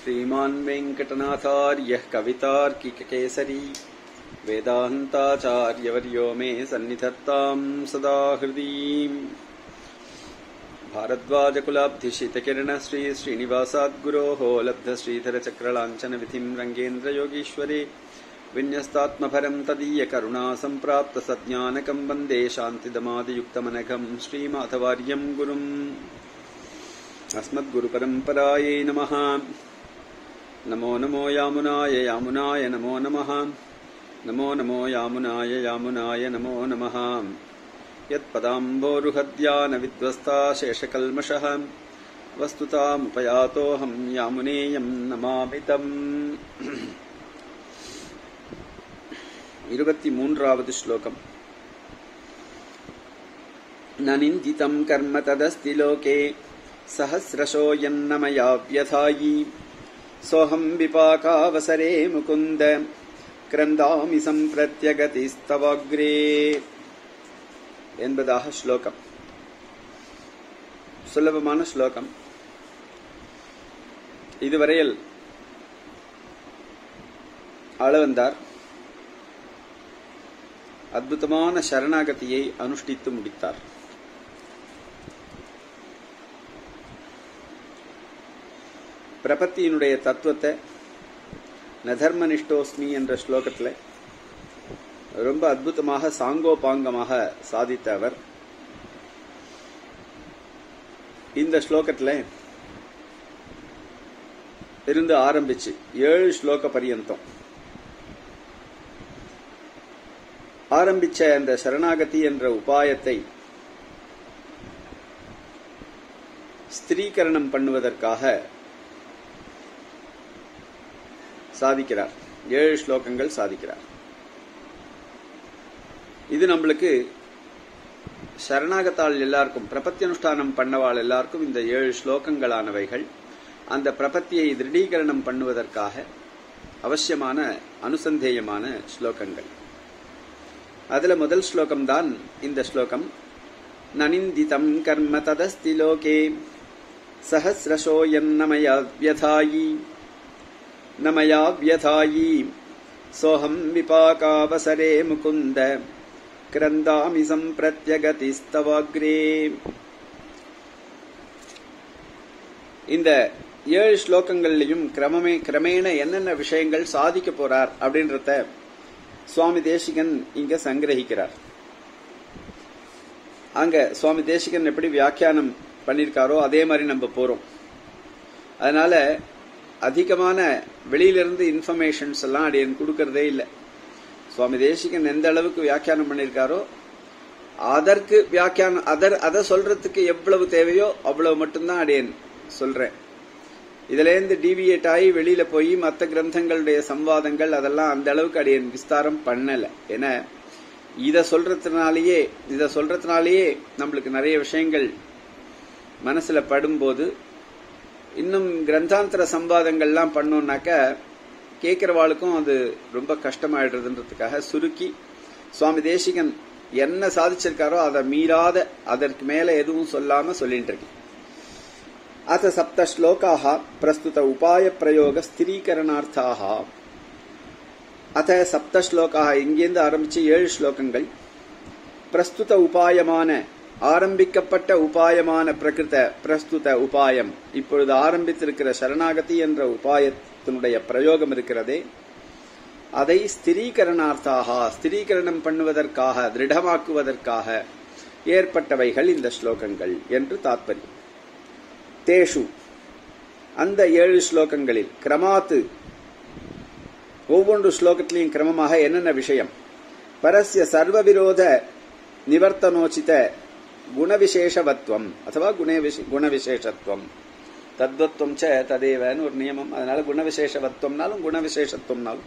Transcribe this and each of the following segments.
श्रीमान् वेङ्कटनाथार्यः कवितार्किककेसरी वेदान्ताचार्यवर्यो मे सन्निधत्तां सदा हृदि। भारद्वाजकुलाब्धिशितकिरण श्री श्रीनिवासाद्गुरोः लब्धश्रीधरचक्रलाञ्छनविधिं रङ्गेन्द्रयोगीश्वरे विन्यस्तात्मभरं तदीयकरुणा सम्प्राप्तसज्ञानकं वन्दे शान्तिदमादियुक्तमनघं श्रीमाधवार्यं गुरुम्। अस्मद्गुरुपरम्परायै नमः। नमो नमो यामुनाय यामुनाय नमो नमः। नमो नमो यामुनाय यामुनाय नमो नमः। यत्पदाम्बोरुहद्यानविध्वस्ता शेषकल्मषः वस्तुतामुपयातोऽहं यामुनेयं नमामि तम्। 23வது श्लोकम्। न निन्दितं कर्म तदस्ति लोके सहस्रशो यन्न मया व्यथायि सोऽहं विपाकावसरे मुकुन्द क्रन्दामि सम्प्रत्यगतिस्तवाग्रे என்பதாக ஸ்லோகம். சுலபமான ஸ்லோகம். இதுவரையில் ஆளவந்தார் அற்புதமான சரணாகதியை அனுஷ்டித்து முடித்தார். பிரபத்தியினுடைய தத்துவத்தை நதர்மனிஷ்டோஸ்மி என்ற ஸ்லோகத்தில் ரொம்ப அற்புதமாக சாங்கோபாங்கமாக சாதித்த அவர் இந்த ஸ்லோகத்தில் இருந்து ஆரம்பிச்சு 7 ஸ்லோக பரியந்தம் ஆரம்பிச்ச அந்த சரணாகதி என்ற உபாயத்தை ஸ்திரீகரணம் பண்ணுவதற்காக சாதிக்கிறார். 7 ஸ்லோகங்கள் சாதிக்கிறார். இது நம்மளுக்கு சரணாகத்தாள் எல்லாருக்கும் பிரபத்தியனுஷ்டானம் பண்ணவாள் எல்லாருக்கும் இந்த 7 ஸ்லோகங்களானவைகள் அந்த பிரபத்தியை திருடீகரணம் பண்ணுவதற்காக அவசியமான அனுசந்தேயமான ஸ்லோகங்கள். அதுல முதல் ஸ்லோகம் தான் இந்த ஸ்லோகம். நனிந்திதம் கர்ம ததஸ்தி லோகே சஹஸ்ரசோ யன்னமயா வியதாயி நமயா வியதாயி சோஹம் விபாகாவசரே முகுந்த கிரந்தாமி சம்பிரத்யகதிஸ்தவாக்ரே. இந்த 7 ஸ்லோகங்கள்லையும் கிரமேண என்னென்ன விஷயங்கள் சாதிக்க போறார் அப்படின்றத சுவாமி தேசிகன் இங்க சங்கிரகிக்கிறார். அங்க சுவாமி தேசிகன் எப்படி வியாக்கியானம் பண்ணிருக்காரோ அதே மாதிரி நம்ம போறோம். அதனால அதிகமான வெளியிலிருந்து இன்ஃபர்மேஷன்ஸ் எல்லாம் அடியன் கொடுக்கறதே இல்லை. சுவாமி தேசிகன் எந்த அளவுக்கு வியாக்கியானம் பண்ணிருக்காரோ அதற்கு வியாக்கியானம் அதை சொல்றதுக்கு எவ்வளவு தேவையோ அவ்வளவு மட்டும்தான் அடியன் சொல்றேன். இதுல இருந்து டிவியேட் ஆகி வெளியில போய் மற்ற கிரந்தங்களுடைய சம்வாதங்கள் அதெல்லாம் அந்த அளவுக்கு அடியன் விஸ்தாரம் பண்ணல. ஏன்னா இதை சொல்றதுனாலேயே நம்மளுக்கு நிறைய விஷயங்கள் மனசுல படும்போது இன்னும் கிரந்தாந்தர சம்வாதங்கள்லாம் பண்ணோம்னாக்க கேட்கிறவாளுக்கும் அது ரொம்ப கஷ்டமாயிடுறதுன்றதுக்காக சுருக்கி சுவாமி தேசிகன் என்ன சாதிச்சிருக்காரோ அதை மீறாத அதற்கு மேல எதுவும் சொல்லாம சொல்லிட்டு இருக்கு. அத சப்த ஸ்லோகாः பிரஸ்துத உபாய பிரயோக ஸ்திரீகரணார்த்தாः. அத சப்த ஸ்லோகாः இங்கிருந்து ஆரம்பிச்சு 7 ஸ்லோகங்கள். பிரஸ்துத உபாயமான ஆரம்பிக்கப்பட்ட உபாயமான பிரஸ்துத உபாயம் இப்பொழுது ஆரம்பித்திருக்கிற சரணாகதி என்ற உபாயத்தினுடைய பிரயோகம் இருக்கிறதே அதை ஸ்திரீகரணார்த்தாக ஸ்திரீகரணம் பண்ணுவதற்காக திருடமாக்குவதற்காக ஏற்பட்டவைகள் இந்த ஸ்லோகங்கள் என்று தாத்பரியம். தேஷு அந்த 7 ஸ்லோகங்களில் கிரமாத்து ஒவ்வொன்று ஸ்லோகத்திலையும் கிரமமாக என்னென்ன விஷயம் பரஸ்ய சர்வவிரோத நிவர்த்தனோச்சித குணவிசேஷவத்வம் அதுவா குணவிசேஷத்துவம் தத்வத்வம் ச ததேவன்னு ஒரு நியமம். அதனால குணவிசேஷவத்வம்னாலும் குணவிசேஷத்துவம்னாலும்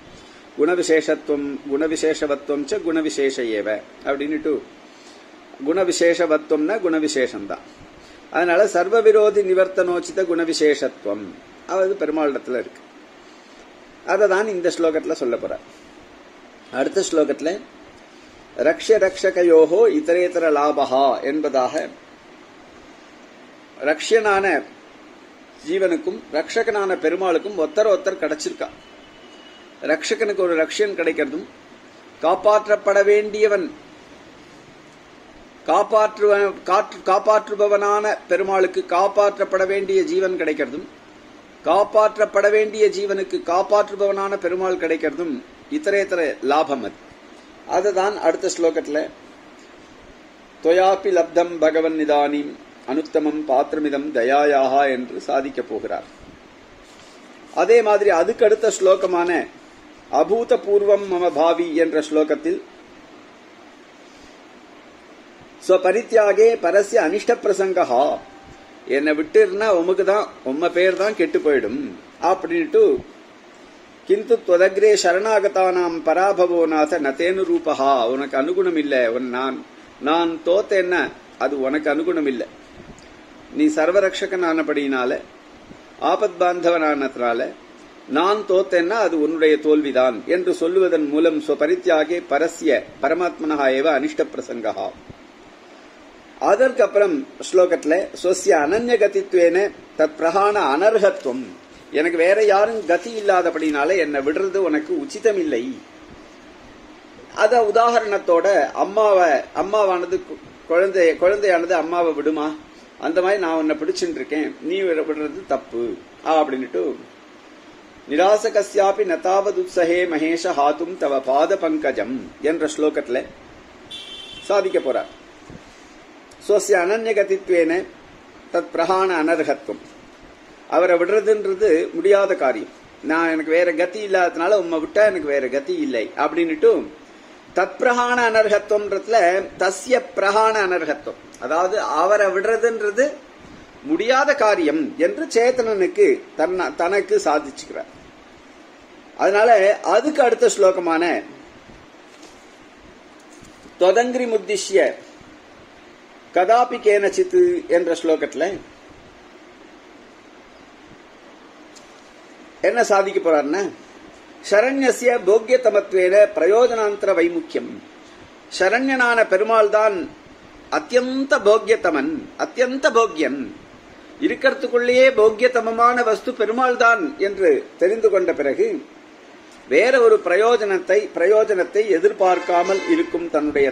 குணவிசேஷவத்வம் ச குணவிசேஷ ஏவ அப்படின்னுட்டு குணவிசேஷவத்வம்னா குணவிசேஷம் தான். அதனால சர்வவிரோதி நிவர்த்தனோச்சித குணவிசேஷத்துவம் அது பெருமாளிடத்துல இருக்கு. அதை தான் இந்த ஸ்லோகத்துல சொல்ல போற. அடுத்த ஸ்லோகத்துல ரக்ஷ ரக்ஷகயோகோ இதரேதர லாபகா என்பதாக ரக்ஷனான ஜீவனுக்கும் ரக்ஷகனான பெருமாளுக்கும் ஒருத்தர் கிடைச்சிருக்கா. ரக்ஷகனுக்கு ஒரு ரக்ஷன் கிடைக்கிறதும், காப்பாற்றப்பட வேண்டியவன் காப்பாற்றுபவனான பெருமாளுக்கு காப்பாற்றப்பட வேண்டிய ஜீவன் கிடைக்கிறதும், காப்பாற்றப்பட வேண்டிய ஜீவனுக்கு காப்பாற்றுபவனான பெருமாள் கிடைக்கிறதும் இத்தரேத்தர லாபம். அதுதான் அடுத்த ஸ்லோகத்துல தொயாபி லப்தம் பகவன் நிதானீம் அனுத்தமம் பாத்திரமிதம் தயாயாகா என்று சாதிக்கப் போகிறார். அதே மாதிரி அதுக்கு அடுத்த ஸ்லோகமான அபூதபூர்வம் மம பாவி என்ற ஸ்லோகத்தில் ஸ்வபரித்யாகே பரஸ்ய அனிஷ்ட பிரசங்கா, என்னை விட்டு இருந்தா உமக்கு தான் உம்ம பேர் தான் கெட்டு போயிடும் அப்படின்ட்டு, கிந்து துவதக்ரே சரணாகதானாம் பராபவோ நாத நதேனு ரூபஹா, உனக்கு அனுகுணம் இல்லை, நான் தோத்தேன்னா அது உனக்கு அனுகுணம் இல்லை, நீ சர்வரக்ஷகன் ஆனபடியினால ஆபத் பாந்தவனானதுனால நான் தோத்தேன்னா அது உன்னுடைய தோல்விதான் என்று சொல்லுவதன் மூலம் ஸ்வபரித்யாகே பரஸ்ய பரமாத்மனஹா ஏவ அனிஷ்ட பிரசங்கா. அதற்கப்புறம் ஸ்லோகத்துல ஸ்வஸ்ய அனன்ய கதித்வேன தத் பிரகாண அனர்ஹத்துவம், எனக்கு வேற யாரும் கதி இல்லாதபடினால என்னை விடுறது உனக்கு உச்சிதம் இல்லை. அத உதாரணத்தோட அம்மாவானது குழந்தையானது அம்மாவை விடுமா, அந்த மாதிரி நான் உன்னை பிடிச்சுட்டு இருக்கேன், நீ விடுறது தப்பு அப்படின்னுட்டு நிராசகஸ்யாபி நதாவது உத்சஹே மகேஷ ஹாத்தும் தவ பாத பங்கஜம் என்ற ஸ்லோகத்துல சாதிக்க போறார். ஸ்வஸ்ய அனன்ய கதித்வேன தத் பிரகாண அனர்ஹத்துவம், அவரை விடுறதுன்றது முடியாத காரியம், நான் எனக்கு வேற கதி இல்லாததுனால உம்மை விட்டா எனக்கு வேற கதி இல்லை அப்படின்னுட்டு தத் பிரகாண அனர்ஹத்துவம்ன்றதுல தஸ்ய பிரகாண அனர்ஹத்துவம், அதாவது அவரை விடுறதுன்றது முடியாத காரியம் என்று சேத்தனனுக்கு தனக்கு சாதிச்சுக்கிறார். அதனால அதுக்கு அடுத்த ஸ்லோகமான தொதங்கிரி முத்திஷ்ய கதாபி கேனச்சித்து என்ற ஸ்லோகத்துல என்ன சாதிக்க போறாருன்னா, சரண்யஸ்ய போக்யதமத்வேன பிரயோஜனாந்தர வைமுக்கியம், சரண்யனான பெருமாள் தான் அத்தியந்த போக்யதமன், அத்தியந்த போக்யன், இருக்கிறதுக்குள்ளேயே போக்யதமமான வஸ்து பெருமாள் தான் என்று தெரிந்து கொண்ட பிறகு வேற ஒரு பிரயோஜனத்தை எதிர்பார்க்காமல் இருக்கும் தன்னுடைய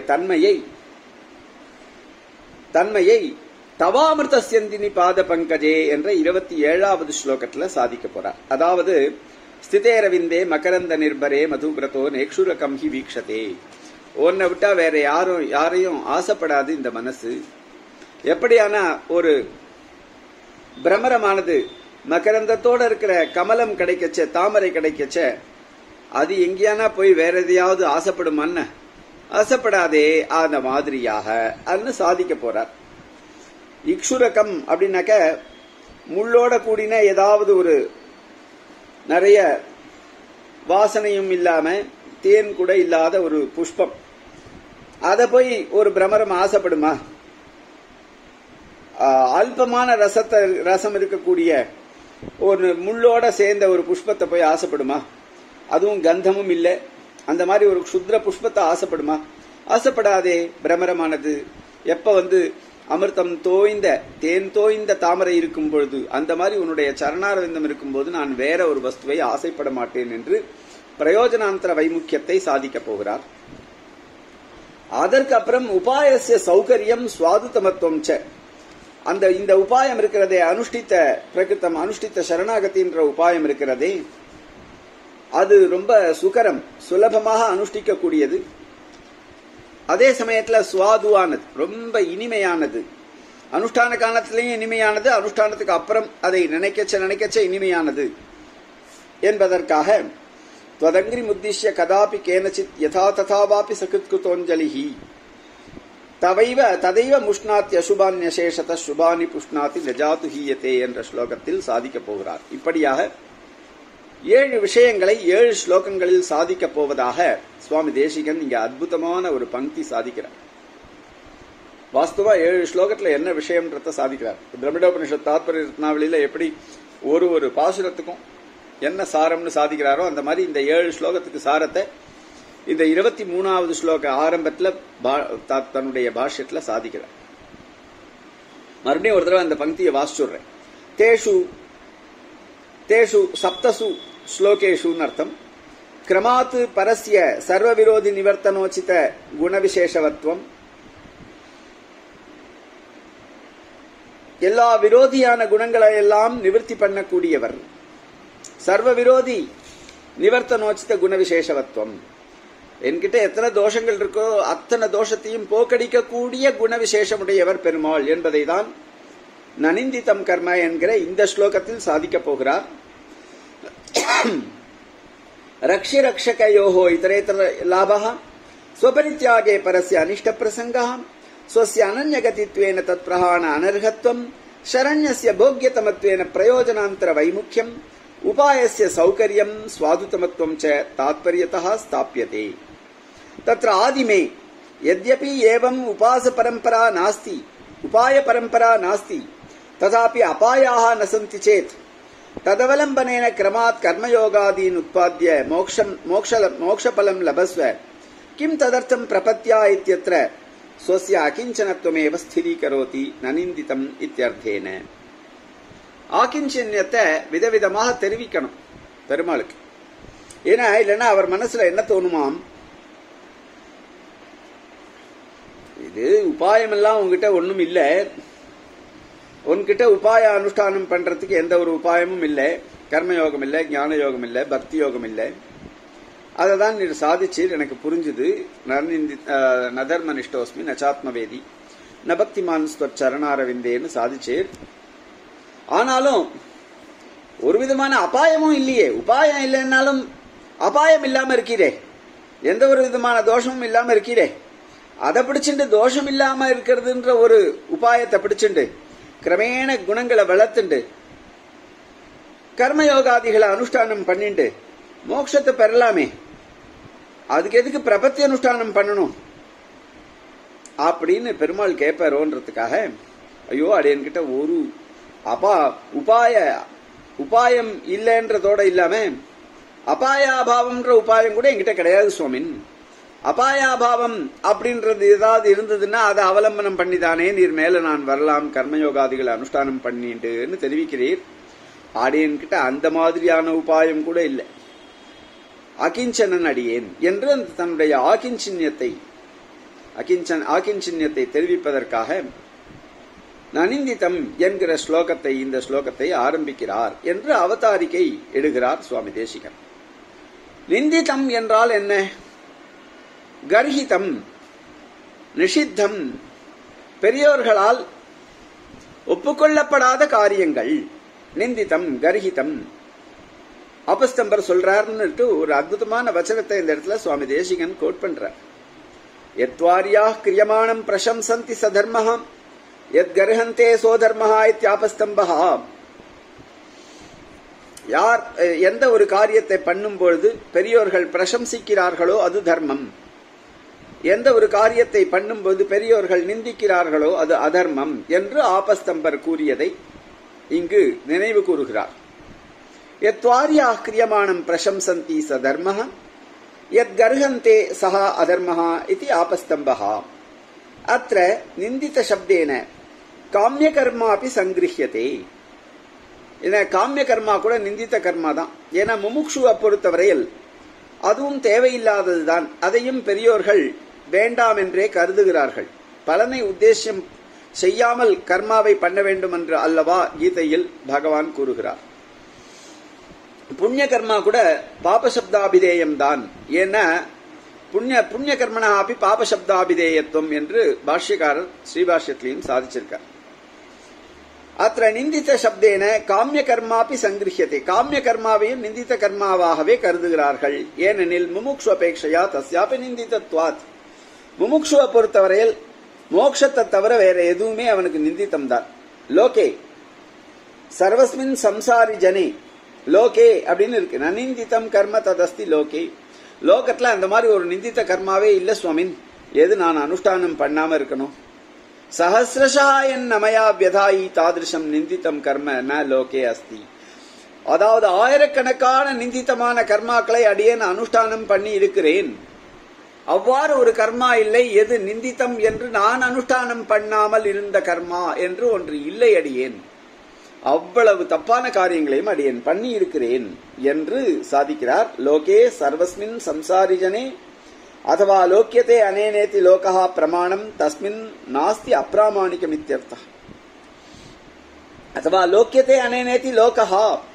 தன்மையை தவாமிருதஸ்யந்தினி பாத பங்கஜே என்ற 27வது ஸ்லோகத்துல சாதிக்க போறார். அதாவது ஸ்திதேரவிந்தே மகரந்த நிர்பரே மதுபிரதோ நேக்ஷுரகம் ஹி வீக்ஷதே, உன்னை விட்டா வேற யாரையும் ஆசைப்படாது இந்த மனசு. எப்படியான ஒரு பிரமரமானது மகரந்தத்தோட இருக்கிற கமலம் கிடைக்கச்ச, தாமரை கிடைக்கச்ச, அது எங்கேயானா போய் வேற எதையாவது ஆசைப்படுமான்னு ஆசைப்படாதே, அந்த மாதிரியாக அதுன்னு சாதிக்க போறார். இக்ஷுரகம் அப்படின்னாக்க முள்ளோட கூடின ஏதாவது ஒரு நிறைய வாசனையும் இல்லாம தேன் கூட இல்லாத ஒரு புஷ்பம், அத போய் ஒரு பிரமரம் ஆசைப்படுமா? அல்பமான ரசம் இருக்கக்கூடிய ஒரு முள்ளோட சேர்ந்த ஒரு புஷ்பத்தை போய் ஆசைப்படுமா? அதுவும் கந்தமும் இல்லை, அந்த மாதிரி ஒரு சுத்ர புஷ்பத்தை ஆசைப்படுமா? ஆசைப்படாதே. பிரமரமானது எப்ப அமிர்தம் தோய்ந்த தேன் தோய்ந்த தாமரை இருக்கும் பொழுது, அந்த மாதிரி உன்னுடைய சரணாரவிந்தம் இருக்கும் போது நான் வேற ஒரு வஸ்துவை ஆசைப்பட மாட்டேன் என்று பிரயோஜனாந்தர வைமுக்கியத்தை சாதிக்க போகிறார். அதற்கு அப்புறம் உபாயசிய சௌகரியம் சுவாதுதமத்துவம் ச, இந்த உபாயம் இருக்கிறதே, அனுஷ்டித்த பிரகிருத்தம் அனுஷ்டித்த சரணாகதி என்ற உபாயம் இருக்கிறதே, அது ரொம்ப சுகரம், சுலபமாக அனுஷ்டிக்க கூடியது, அதே சமயத்துல சுவாதுவானது, ரொம்ப இனிமையானது, அனுஷ்டான காலத்திலேயும் இனிமையானது, அனுஷ்டானத்துக்கு அப்புறம் அதை நினைக்கச்ச இனிமையானது என்பதற்காக त्वदंग्रि मुद्दिश्य कदापि केनचित् यथा तथावापि सकृत्कृतोञ्जलिहि तवैव तदैव मुष्णाति अशुभान्यशेषतः शुभानि पुष्णाति नजातु हीयते என்ற ஸ்லோகத்தில் சாதிக்க போகிறார். இப்படியாக 7 விஷயங்களை 7 ஸ்லோகங்களில் சாதிக்க போவதாக சுவாமி தேசிகன் இங்க அற்புதமான ஒரு பங்கி சாதிக்கிறார். வாஸ்தவா 7 ஸ்லோகத்துல என்ன விஷயம்ன்றத சாதிக்கிறார். பிரம்மடோபனிஷத் தாத்பரிய ரத்னாவளியில எப்படி ஒரு பாசுரத்துக்கும் என்ன சாரம்னு சாதிக்கிறாரோ அந்த மாதிரி இந்த 7 ஸ்லோகத்துக்கு சாரத்தை இந்த 23வது ஸ்லோக ஆரம்பத்துல தன்னுடைய பாஷ்யத்துல சாதிக்கிறார். மறுபடியும் ஒரு தடவை அந்த பங்கியை வாசிச்சுடுறேன். தேஷு தேஷு சப்தசு ஸ்லோகேஷு அர்த்தம். கிரமாத் பரஸ்ய சர்வ விரோதி நிவர்த்தனோச்சித குணவிசேஷவத்வம். எல்லா விரோதியான குணங்களை எல்லாம் நிவர்த்தி பண்ணக்கூடியவர். சர்வ விரோதி நிவர்த்தனோச்சித குணவிசேஷவத்வம். என்கிட்ட எத்தனை தோஷங்கள் இருக்கோ அத்தனை தோஷத்தையும் போக்கடிக்கக்கூடிய குணவிசேஷமுடையவர் பெருமாள் என்பதை தான் நனிந்திதம் கர்ம என்கிற இந்த ஸ்லோகத்தில் சாதிக்கப் போகிறார். ரக்ஷி ரக்ஷகயோஹோ இதரேதர லாபஹ ஸ்வபரித்யாகே பரஸ்ய அனிஷ்ட பிரசங்கஹ ஸ்வஸ்ய அனன்யகதித்வேன தத்பிரஹாண அனர்ஹத்வம் சரண்யஸ்ய போக்யதமத்வேன பிரயோஜனாந்தர வைமுக்கியம் உபாயஸ்ய சௌகர்யம் ஸ்வாதுதமத்வம் ச தாத்பர்யதः ஸ்தாப்யதே. தத்ர ஆதிமே யத்யபி ஏவம் உபாச பரம்பரா நாஸ்தி உபாய பரம்பரா நாஸ்தி ததாபி அபாயாः ந சந்தி சேத் ததவலம்பனேன கிரமாத் கர்மயோகாதீன் உத்பாத்ய மோக்ஷபலம் லபஸ்வ கிம் ததர்த்தம் பிரபத்யா இத்யத்ர ஸ்வஸ்ய அகிஞ்சனத்வமேவ ஸ்திரீகரோதி நனிந்திதம் இத்யர்த்தேன. ஆகிஞ்சன்யத்தை விதவிதமாக தெரிவிக்கணும் பெருமாளுக்கு. ஏன்னா இல்லைன்னா அவர் மனசுல என்ன தோணுமாம், இது உபாயம் எல்லாம் உங்ககிட்ட ஒண்ணும் இல்ல, உன்கிட்ட உபாய அனுஷ்டானம் பண்றதுக்கு எந்த ஒரு உபாயமும் இல்லை, கர்மயோகம் இல்லை, ஞான யோகம் இல்லை, பக்தி யோகம் இல்லை. அதை தான் நீர் சாதிச்சீர், எனக்கு புரிஞ்சுது. நதர்மனிஷ்டோஸ்மி நச்சாத்மவேதி நபக்திமான் சரணாரவிந்தேன்னு சாதிச்சீர். ஆனாலும் ஒரு விதமான அபாயமும் இல்லையே. உபாயம் இல்லைன்னாலும் அபாயம் இல்லாம இருக்கிறே, எந்த ஒரு விதமான தோஷமும் இல்லாம இருக்கிறே. அதை பிடிச்சுண்டு தோஷம் இல்லாம இருக்கிறதுன்ற ஒரு உபாயத்தை பிடிச்சுண்டு கிரமேண குணங்களை வளர்த்துண்டு கர்மயோகாதிகளை அனுஷ்டானம் பண்ணிண்டு மோட்சத்தை பெறலாமே, அதுக்கு எதுக்கு பிரபத்தி அனுஷ்டானம் பண்ணணும் அப்படின்னு பெருமாள் கேட்பாரோன்றதுக்காக, ஐயோ அடி என்கிட்ட ஒரு உபாயம் இல்லைன்றதோட இல்லாம அபாயாபாவம்ன்ற உபாயம் கூட என்கிட்ட கிடையாது சுவாமின். அபாயாபாவம் அப்படின்றது ஏதாவது இருந்ததுன்னா அதை அவலம்பனம் பண்ணிதானே நீர் மேல நான் வரலாம் கர்மயோகாதிகளை அனுஷ்டானம் பண்ணிட்டுன்னு தெரிவிக்கிறீர். ஆடியன்கிட்ட அந்த மாதிரியான உபாயம் கூட இல்லை. அகிஞ்சனன் அடியேன் என்று தன்னுடைய ஆகிஞ்சின்யத்தை தெரிவிப்பதற்காக நனிந்திதம் என்கிற ஸ்லோகத்தை, இந்த ஸ்லோகத்தை ஆரம்பிக்கிறார் என்று அவதாரிக்கை எடுகிறார் சுவாமி தேசிகன். நிந்திதம் என்றால் என்ன? கர்ஹிதம், நிஷித்தம், பெரியோர்களால் ஒப்புக்கொள்ளப்படாத காரியங்கள். நிந்திதம், கர்ஹிதம். ஆபஸ்தம்பர் சொல்றாருன்னு ஒரு அற்புதமான வச்சனத்தை இந்த இடத்துல சுவாமி தேசிகன் கோட் பண்றார். யத்வாரியா கிரியமானம் பிரசம்சந்தி சதர்மஹ யத் கர்ஹந்தே சோதர்மஹ இத்யாபஸ்தம்பஹ. யார் எந்த ஒரு காரியத்தை பண்ணும் பொழுது பெரியோர்கள் பிரசம்சிக்கிறார்களோ அது தர்மம், எந்த ஒரு காரியத்தை பண்ணும்போது பெரியோர்கள் நிந்திக்கிறார்களோ அது அதர்மம் என்று ஆபஸ்தம்பர் கூறியதை இங்கு நினைவு கூறுகிறார். யத்வாரியா கிரியமானம் பிரசம்சந்தி ச தர்மஹ யத் கர்ஹந்தே சஹ அதர்மஹ இதி ஆபஸ்தம்பஹ. அத்ர நிந்தித சப்தேன காமிய கர்மா அப்படி சங்கிருஹ்யதே. காமிய கர்மா கூட நிந்தித்த கர்மா தான். ஏன்னா முமுக்ஷுவை பொறுத்தவரையில் அதுவும் தேவையில்லாததுதான். அதையும் பெரியோர்கள் வேண்டாம் என்றே கருதுகிறார்கள். பலனை உத்தேசம் செய்யாமல் கர்மாவை பண்ண வேண்டும் என்று அல்லவா கீதையில் பகவான் கூறுகிறார். புண்ணிய கர்மா கூட பாபசப்தாபிதேயம் தான். ஏன்னா புண்ணிய கர்மனா அப்படி பாபசப்தாபிதேயத்துவம் என்று பாஷ்யக்காரர் ஸ்ரீபாஷ்யத்திலையும் சாதிச்சிருக்கார். அத்த நிந்தித்த சப்தேன காமிய கர்மாப்பி சங்கிருஹ்யதே. காமிய கர்மாவையும் நிந்தித்த கர்மாவாகவே கருதுகிறார்கள். ஏனெனில் முமுக்ஷு அபேட்சையா தஸ்யாபி நிந்தித்தத்வாத். முமுக்ஷுவை பொறுத்தவரையில் மோட்சத்தை தவிர வேற எதுவுமே அவனுக்கு நிந்தித்தம் தான். லோகே சர்வஸ்மின் சம்சாரி ஜனே லோகே அப்படின்னு இருக்கு. நநிந்தித்தம் கர்ம ததஸ்தி லோகே. லோகத்துல அந்த மாதிரி ஒரு நிந்தித்த கர்மாவே இல்ல சுவாமின். எது நான் அனுஷ்டானம் பண்ணாம இருக்கணும்? சஹசிரஷா என் நமயா வியதாயி தாதிருஷம் நிந்தித்தம் கர்ம ந லோகே அஸ்தி. அதாவது ஆயிரக்கணக்கான நிந்தித்தமான கர்மாக்களை அடியேன் அனுஷ்டானம் பண்ணி இருக்கிறேன். அவ்வாறு ஒரு கர்மா இல்லை. எது நிந்தித்தம் என்று நான் அனுஷ்டானம் பண்ணாமல் இருந்த கர்மா என்று ஒன்று இல்லை அடியேன். அவ்வளவு தப்பான காரியங்களையும் அடியேன் பண்ணி இருக்கிறேன் என்று சாதிக்கிறார். லோகே சர்வஸ்மின் சம்சாரிஜனே அதுவா லோக்கியதே அனேனேதி லோகஹ பிரமாணம் தஸ்மின் நாஸ்தி அப்ராமாணிகம் இத்யர்த்தः. அதுவா லோக்கியதே அனேனேதி லோகஹ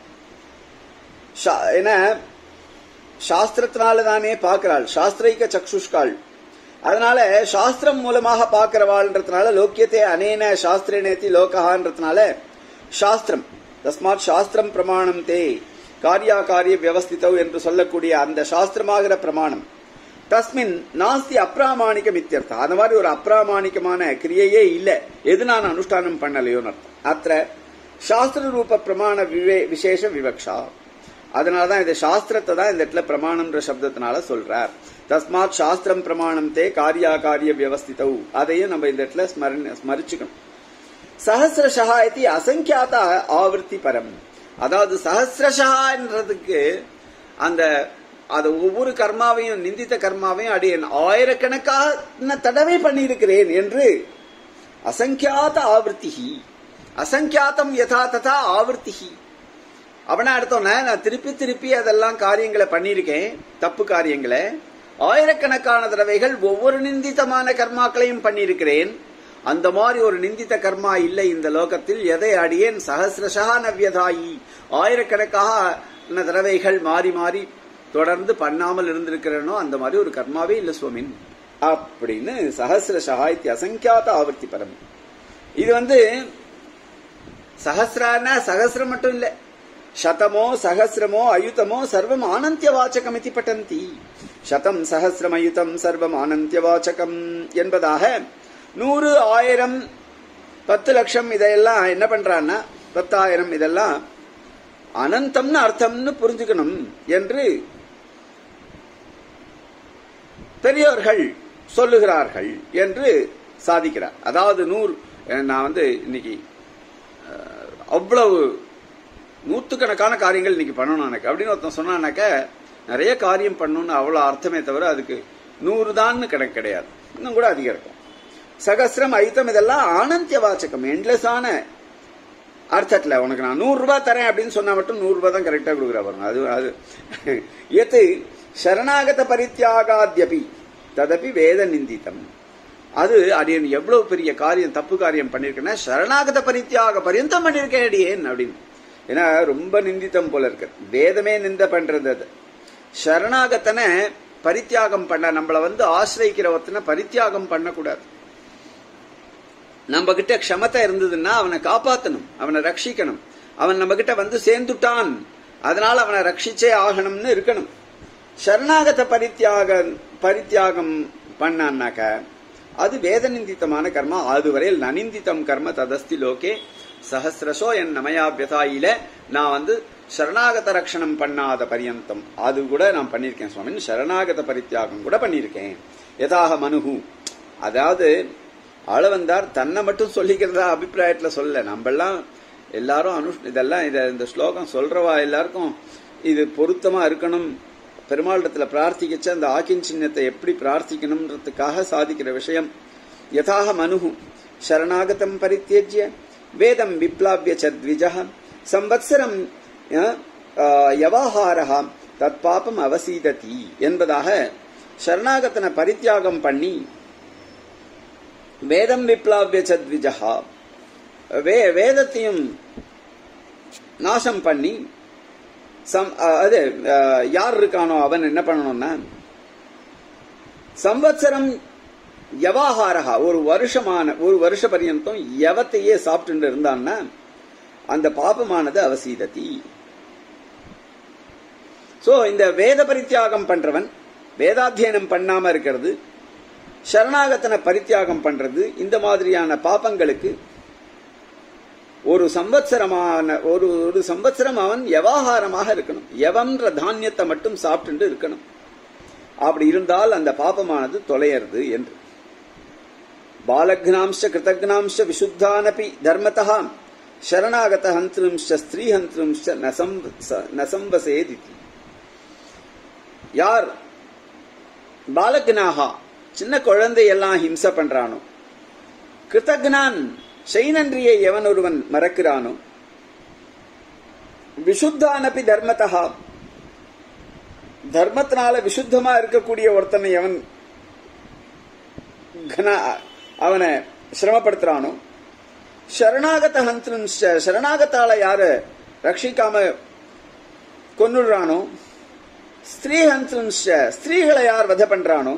என சாஸ்திரத்தினாலதானே பார்க்கிறாள், சாஸ்திரைக்க சக்ஷுஷ்காள். அதனால சாஸ்திரம் மூலமாக பார்க்கிறவாள்ன்றதுனால லோக்கியத்தை அனேன சாஸ்திரேனேதி லோகஹான்றதுனால சாஸ்திரம் தஸ்மாத் சாஸ்திரம் பிரமாணம் தே காரியாகாரிய வியவஸ்திதௌ என்று சொல்லக்கூடிய அந்த சாஸ்திரமாகிற பிரமாணம் தஸ்மின் நாஸ்தி அப்ராமாணிகம் இத்தியர்த்தம். அந்த மாதிரி ஒரு அப்ராமாணிகமான கிரியையே இல்லை, எது நான் அனுஷ்டானம் பண்ணலையோன்னு அர்த்தம். அத்த சாஸ்திர ரூப பிரமாண விசேஷ விவக்ஷா. அதனாலதான் இந்த சாஸ்திரத்தை தான் இந்த இடத்துல பிரமாணம்ன்ற சப்தத்தினால சொல்றார். தஸ்மாத் சாஸ்திரம் பிரமாணம் தே காரியாகாரிய வியவஸ்திதௌ. அதையும் நம்ம இந்த இடத்துல ஸ்மரிச்சுக்கணும். சஹசிரஷா இது அசங்கியாத ஆவர்த்தி பரம். அதாவது சஹசிரஷான்றதுக்கு அந்த அது ஒவ்வொரு கர்மாவையும் நிந்தித்த கர்மாவையும் அடியேன் ஆயிரக்கணக்கான தடவை பண்ணியிருக்கிறேன் என்று அசங்கியாத ஆவர்த்தி. அசங்கியாத்தம் யதா ததா ஆவர்த்தி. அவனா எடுத்தோன்னா நான் திருப்பி திருப்பி அதெல்லாம் காரியங்களை பண்ணியிருக்கேன், தப்பு காரியங்களை ஆயிரக்கணக்கான தடவைகள் ஒவ்வொரு நிந்தித்தமான கர்மாக்களையும் பண்ணியிருக்கிறேன். அந்த மாதிரி ஒரு நிந்தித்த கர்மா இல்லை இந்த லோகத்தில். எதை அடியேன் சஹசிரஷா நவ்யதாயி ஆயிரக்கணக்கான தடவைகள் மாறி மாறி தொடர்ந்து பண்ணாமல் இருந்திருக்கிறேனோ அந்த மாதிரி ஒரு கர்மாவே இல்லை சுவாமின் அப்படின்னு சஹசிரஷா இத்தி அசங்கியாத ஆவர்த்தி பரம். இது சஹசிரானா சஹசிரம் மட்டும் இல்லை, சதமோ சஹசிரமோ அயுதமோ சர்வம் ஆனந்திய வாச்சகம் இதி பட்டந்தி. சதம் சஹசிரம் அயுதம் சர்வம் ஆனந்திய வாச்சகம் என்பதாக 100, 1000, 10 லட்சம் இதெல்லாம் என்ன பண்றான்னா 10,000 இதெல்லாம் அனந்தம்னு அர்த்தம்னு புரிஞ்சுக்கணும் என்று பெரியோர்கள் சொல்லுகிறார்கள் என்று சாதிக்கிறார். அதாவது 100 நான் இன்னைக்கு அவ்வளவு நூற்றுக்கணக்கான காரியங்கள் இன்னைக்கு பண்ணணும் எனக்கு அப்படின்னு ஒருத்தன் சொன்னானாக்க நிறைய காரியம் பண்ணணும்னு அவ்வளவு அர்த்தமே தவிர அதுக்கு 100 தான் கணக்கு கிடையாது, இன்னும் கூட அதிகம் இருக்கும். சகசிரம் ஐத்தம் இதெல்லாம் ஆனந்திய வாச்சகம், எண்ட்லெஸ்ஸான அர்த்தத்துல. உனக்கு நான் 100 ரூபாய் தரேன் அப்படின்னு சொன்னா மட்டும் 100 ரூபாய் தான் கரெக்டா கொடுக்குறா பாருங்க. அது எது சரணாகத பரித்தியாகாத்யபி ததபி வேத நிந்தித்தம். அது அடியன் எவ்வளவு பெரிய காரியம் தப்பு காரியம் பண்ணிருக்கேன்னா சரணாகத பரித்தியாக பரியந்தம் பண்ணிருக்கேன் அடியேன் அப்படின்னு. ஏன்னா ரொம்ப நிந்தித்தம் போல இருக்கு, வேதமே நிந்த பண்றது. அது சரணாகத்தனை பரித்தியாகம் பண்ண, நம்மள ஆசிரியிக்கிற ஒருத்தனை பரித்தியாகம் பண்ணக்கூடாது. நம்ம கிட்ட க்ஷமத்தை இருந்ததுன்னா அவனை காப்பாத்தணும், அவனை ரட்சிக்கணும். அவன் நம்ம கிட்ட சேர்ந்துட்டான், அதனால அவனை ரட்சிச்சே ஆகணும்னு இருக்கணும். சரணாகத பரித்தியாகம் பண்ணான்னாக்க அது வேத நிந்தித்தமான கர்மா. அதுவரையில் நனிந்தித்தம் கர்ம ததஸ்தி லோகே சஹசிரசோ என் நமயாபியதாயில நான் சரணாகத ரட்சணம் பண்ணாத பரியந்தம் அது கூட நான் பண்ணிருக்கேன் சுவாமி. சரணாகத பரித்தியாகம் கூட பண்ணிருக்கேன். எதாக மனுகு, அதாவது ஆளவந்தார் தன்னை மட்டும் சொல்லிக்கிறதா அபிப்பிராயத்துல சொல்ல. நம்மெல்லாம் எல்லாரும் இதெல்லாம் இந்த ஸ்லோகம் சொல்றவா எல்லாருக்கும் இது பொருத்தமா இருக்கணும். பெருமாளிடத்துல பிரார்த்திக்கச்ச அந்த ஆக்கின் சின்னத்தை எப்படி பிரார்த்திக்கணும்ன்றதுக்காக சாதிக்கிற விஷயம். யதாக மனுகு சரணாகதம் பரித்தியஜ்ய வேதம் விப்ளாவ்ய சத்விஜः சம்வத்சரம் யவாஹாரஹ தத் பாபம் அவசீததி என்பதாக சரணாகத்தனை பரித்தியாகம் பண்ணி வேதம் விப்ளாவ்ய சத்விஜः வேதத்தையும் நாசம் பண்ணி அது யார் இருக்கானோ அவன் என்ன பண்ணணும்னா சம்வத்சரம் யவாஹாரஹா ஒரு வருஷ பரியந்தம் யவத்தையே சாப்பிட்டு இருந்தான்னா அந்த பாபமானது அவசீததி. சோ இந்த வேத பரித்தியாகம் பண்றவன் வேதாத்தியனம் பண்ணாம இருக்கிறது, சரணாகத்தனை பரித்தியாகம் பண்றது, இந்த மாதிரியான பாபங்களுக்கு ஒரு சம்பத்சரம் அவன் யவாகாரமாக இருக்கணும். யவன்ற தானியத்தை மட்டும் சாப்பிட்டு இருக்கணும். அப்படி இருந்தால் அந்த பாபமானது தொலையறது என்று. பாலக்னாம்ச கிருதக்னாம்ச விசுத்தானபி தர்மதா சரணாகத ஹந்திரும்ச ஸ்திரீ ஹந்திரும்ச நசம்பசேதி. யார் பாலக்னாகா சின்ன குழந்தையெல்லாம் ஹிம்சை பண்றானோ, கிருதக்னான் செய்நன்றியை எவன் ஒருவன் மறக்கிறானோ, விசுத்தானபி தர்மதா, தர்மத்தினால விசுத்தமா இருக்கக்கூடிய ஒருத்தனை அவனை சிரமப்படுத்துறானோ, சரணாகத ஹந்திரன், சரணாகத்தால யார ரட்சிக்காம கொன்னுடுறானோ, ஸ்திரீ ஹந்திரன், ஸ்திரீகளை யார் வதை பண்றானோ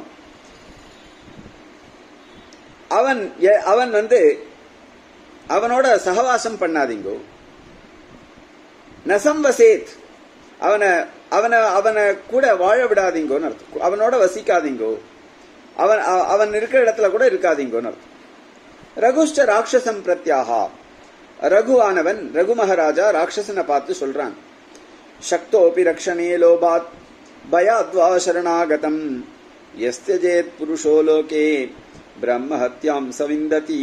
அவன் அவனோட சகவாசம் பண்ணாதீங்கோ. நசம்வசேத், அவனை கூட வாழ விடாதீங்கோன்னு அர்த்தம். அவனோட வசிக்காதீங்கோ, அவன் இருக்கிற இடத்துல கூட இருக்காதீங்கோன்னு அர்த்தம். ரகுஷ்ட ராட்சசம் பிரத்யாகா, ரகுவானவன், ரகு மகாராஜா ராட்சசனை பார்த்து சொல்றான், சக்தோபி ரக்ஷணே லோபாத் பயாத்வா சரணாகதம் யஸ்த்யஜேத் புருஷோ லோகே பிரம்மஹத்யாம் சவிந்ததி.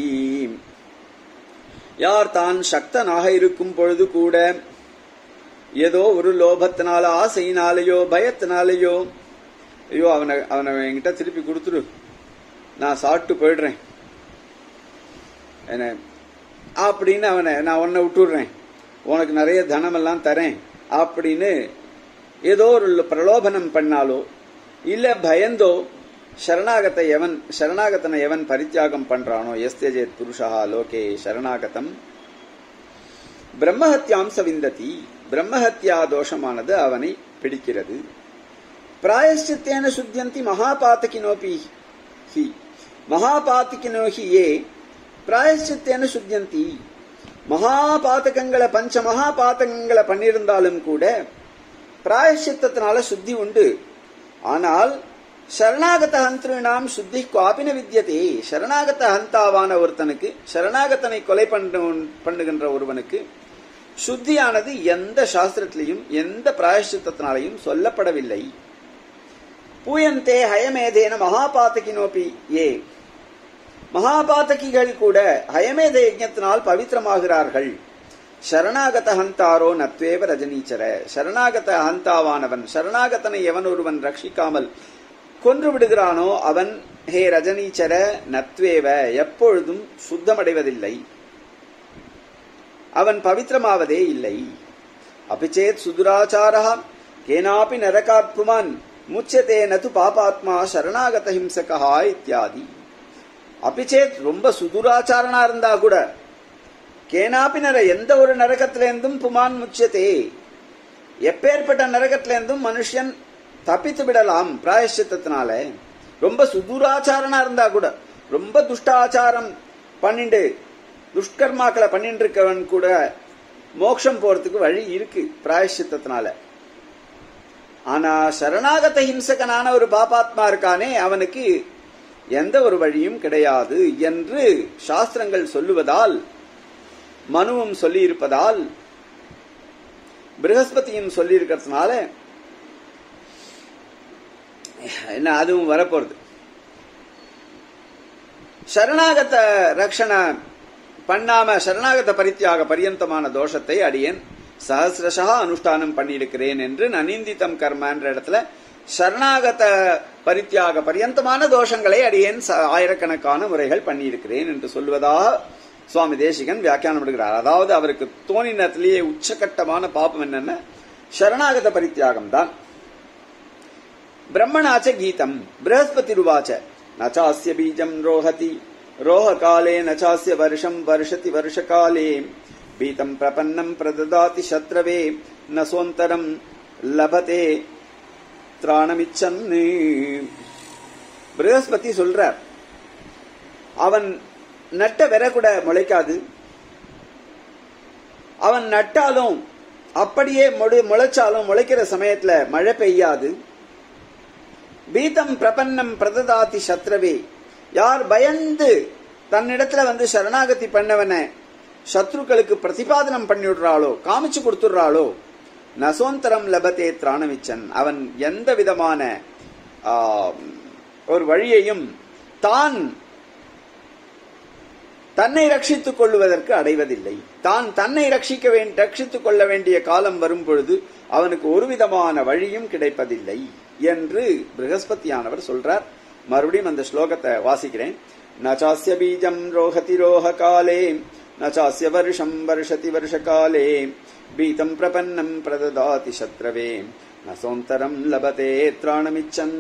யார் தான் சக்தனாக இருக்கும் பொழுது கூட ஏதோ ஒரு லோபத்தினால, ஆசையினாலேயோ பயத்தினாலேயோ, ஐயோ அவனை என்கிட்ட திருப்பி கொடுத்துரு, நான் சாப்பிட்டு போயிடுறேன் என்ன அப்படின்னு நான் உன்னை விட்டுடுறேன், உனக்கு நிறைய தனமெல்லாம் தரேன் அப்படின்னு ஏதோ ஒரு பிரலோபனம் பண்ணாலோ, இல்ல பயந்தோ சரணாகத்தனை எவன் பரித்தியாகம் பண்றானோ, யஸ்த்யஜேத் புருஷா லோகே சரணாகதம் பிரம்மஹத்யாம் சவிந்ததி, பிரம்மஹத்யா தோஷமானது அவனை பிடிக்கிறது. பிராயஷ்சித்தேன சுத்தியந்தி மகாபாதகினோபி ஹி, மகாபாதகினோ ஹி ஏ பிராயஷ்சித்தேன சுத்தியந்தி. மகாபாதகங்களை, பஞ்ச மகாபாதகங்களை பண்ணியிருந்தாலும் கூட பிராயஷ்சித்தத்தினால சுத்தி உண்டு. ஆனால் சரணாகத ஹந்திருநாம் சுத்தி காப்பின வித்தியதே, சரணாகத ஹந்தாவான ஒருத்தனுக்கு, சரணாகத்தனை கொலை பண்ணுகின்ற ஒருவனுக்கு சுத்தியானது எந்த சாஸ்திரத்திலையும் எந்த பிராயஷ்சித்தத்தினாலையும் சொல்லப்படவில்லை. பூயந்தே ஹயமேதேன மகாபாதகினோபி ஏ, மகாபாதகிகள் கூட ஹயமேத யஜ்ஞத்தினால் பவித்திரமாகிறார்கள். சரணாகத ஹந்தாரோ நத்வேவ ரஜனீச்சர, சரணாகத ஹந்தாவானவன், சரணாகத்தனை எவன் ஒருவன் ரட்சிக்காமல் கொன்று விடுகிறானோ அவன், ஹே ரஜனீச்சர நத்வேவ, எப்பொழுதும் சுத்தமடைவதில்லை, அவன் பவித்திரமாவதே இல்லை. அபிச்சேத் சுதுராச்சாரா கேனாபி நரகாத் புமான் முச்சதே நது பாபாத்மா சரணாகத ஹிம்சகா இத்தியாதி. அபிச்சேத் ரொம்ப சுதுராச்சாரனா இருந்தா கூட, கேனாபி எந்த ஒரு நரகத்திலேருந்தும் புமான் முச்சதே, எப்பேற்பட்ட நரகத்திலேருந்தும் மனுஷன் தப்பித்து விடலாம் பிராயஷ்சித்தத்தினால. ரொம்ப சுதுராச்சாரனா இருந்தா கூட, ரொம்ப துஷ்டாச்சாரம் பண்ணிண்டு துஷ்கர்மாக்களை பண்ணிட்டு இருக்கவன் கூட மோட்சம் போறதுக்கு வழி இருக்கு பிராயஷ்சித்தத்தினால. ஆனா சரணாகத ஹிம்சகனான ஒரு பாபாத்மா இருக்கானே, அவனுக்கு எந்த ஒரு வழியும் கிடையாது என்று சாஸ்திரங்கள் சொல்லுவதால், மனுவும் சொல்லி இருப்பதால், ப்ரஹஸ்பதியும் சொல்லி இருக்கிறதுனால என்ன அதுவும் வரப்போறது. சரணாகத ரக்ஷண பண்ணாம சரணாகத பரித்தியாக பரியந்தமான தோஷத்தை அடியேன் சஹசிரஷா அனுஷ்டானம் பண்ணியிருக்கிறேன் என்று நனிந்திதம் கர்மன்ற இடத்துல சரணாகத பரித்தியாக பரியந்தமான தோஷங்களை அடியேன் ஆயிரக்கணக்கான முறைகள் பண்ணியிருக்கிறேன் என்று சொல்வதாக சுவாமி தேசிகன் வியாக்கியானம் விடுகிறார். அதாவது அவருக்கு தோணினத்திலேயே உச்சகட்டமான பாபம் என்னன்னா சரணாகத பரித்தியாகம் தான். பிரம்மணாச்ச கீதம் ப்ரஹஸ்பதி ருவாச்ச நச்சாஸ்ய பீஜம் ரோஹதி ரோஹகாலே நச்சாஸ்ய வருஷம் வருஷதி வருஷகாலே பீதம் பிரபன்னம் பிரததாதி சத்ரவே நசோந்தரம் லபதே திராணமிச்சன். ப்ரஹஸ்பதி சொல்றார், அவன் நட்ட விர கூட முளைக்காது, அவன் நட்டாலும் அப்படியே முளைச்சாலும் முளைக்கிற சமயத்துல மழை பெய்யாது. பீதம் பிரபன்னம் பிரததாதி சத்ரவே, யார் பயந்து தன்னிடத்துல சரணாகதி பண்ணவன சத்ருக்களுக்கு பிரதிபாதனம் பண்ணிவிடுறாளோ, காமிச்சு கொடுத்துடுறாளோ, நசோந்தரம் லபத்தே திராணமிச்சன், அவன் எந்த விதமான ஒரு வழியையும் தான் தன்னை ரட்சித்துக் கொள்வதற்கு அடைவதில்லை. தான் தன்னை ரட்சித்துக் கொள்ள வேண்டிய காலம் வரும் பொழுது அவனுக்கு ஒரு விதமான வழியும் கிடைப்பதில்லை என்று ப்ரஹஸ்பதியானவர் சொல்றார். மறுபடியும் அந்த ஸ்லோகத்தை வாசிக்கிறேன். நச்சாஸ்ய பீஜம் ரோஹதி ரோஹகாலே நச்சாஸ்ய வருஷம் வருஷதி வருஷகாலே பீதம் பிரபன்னம் பிரததாதி சத்ரவே நசோந்தரம் லபதே த்ராணமிச்சன்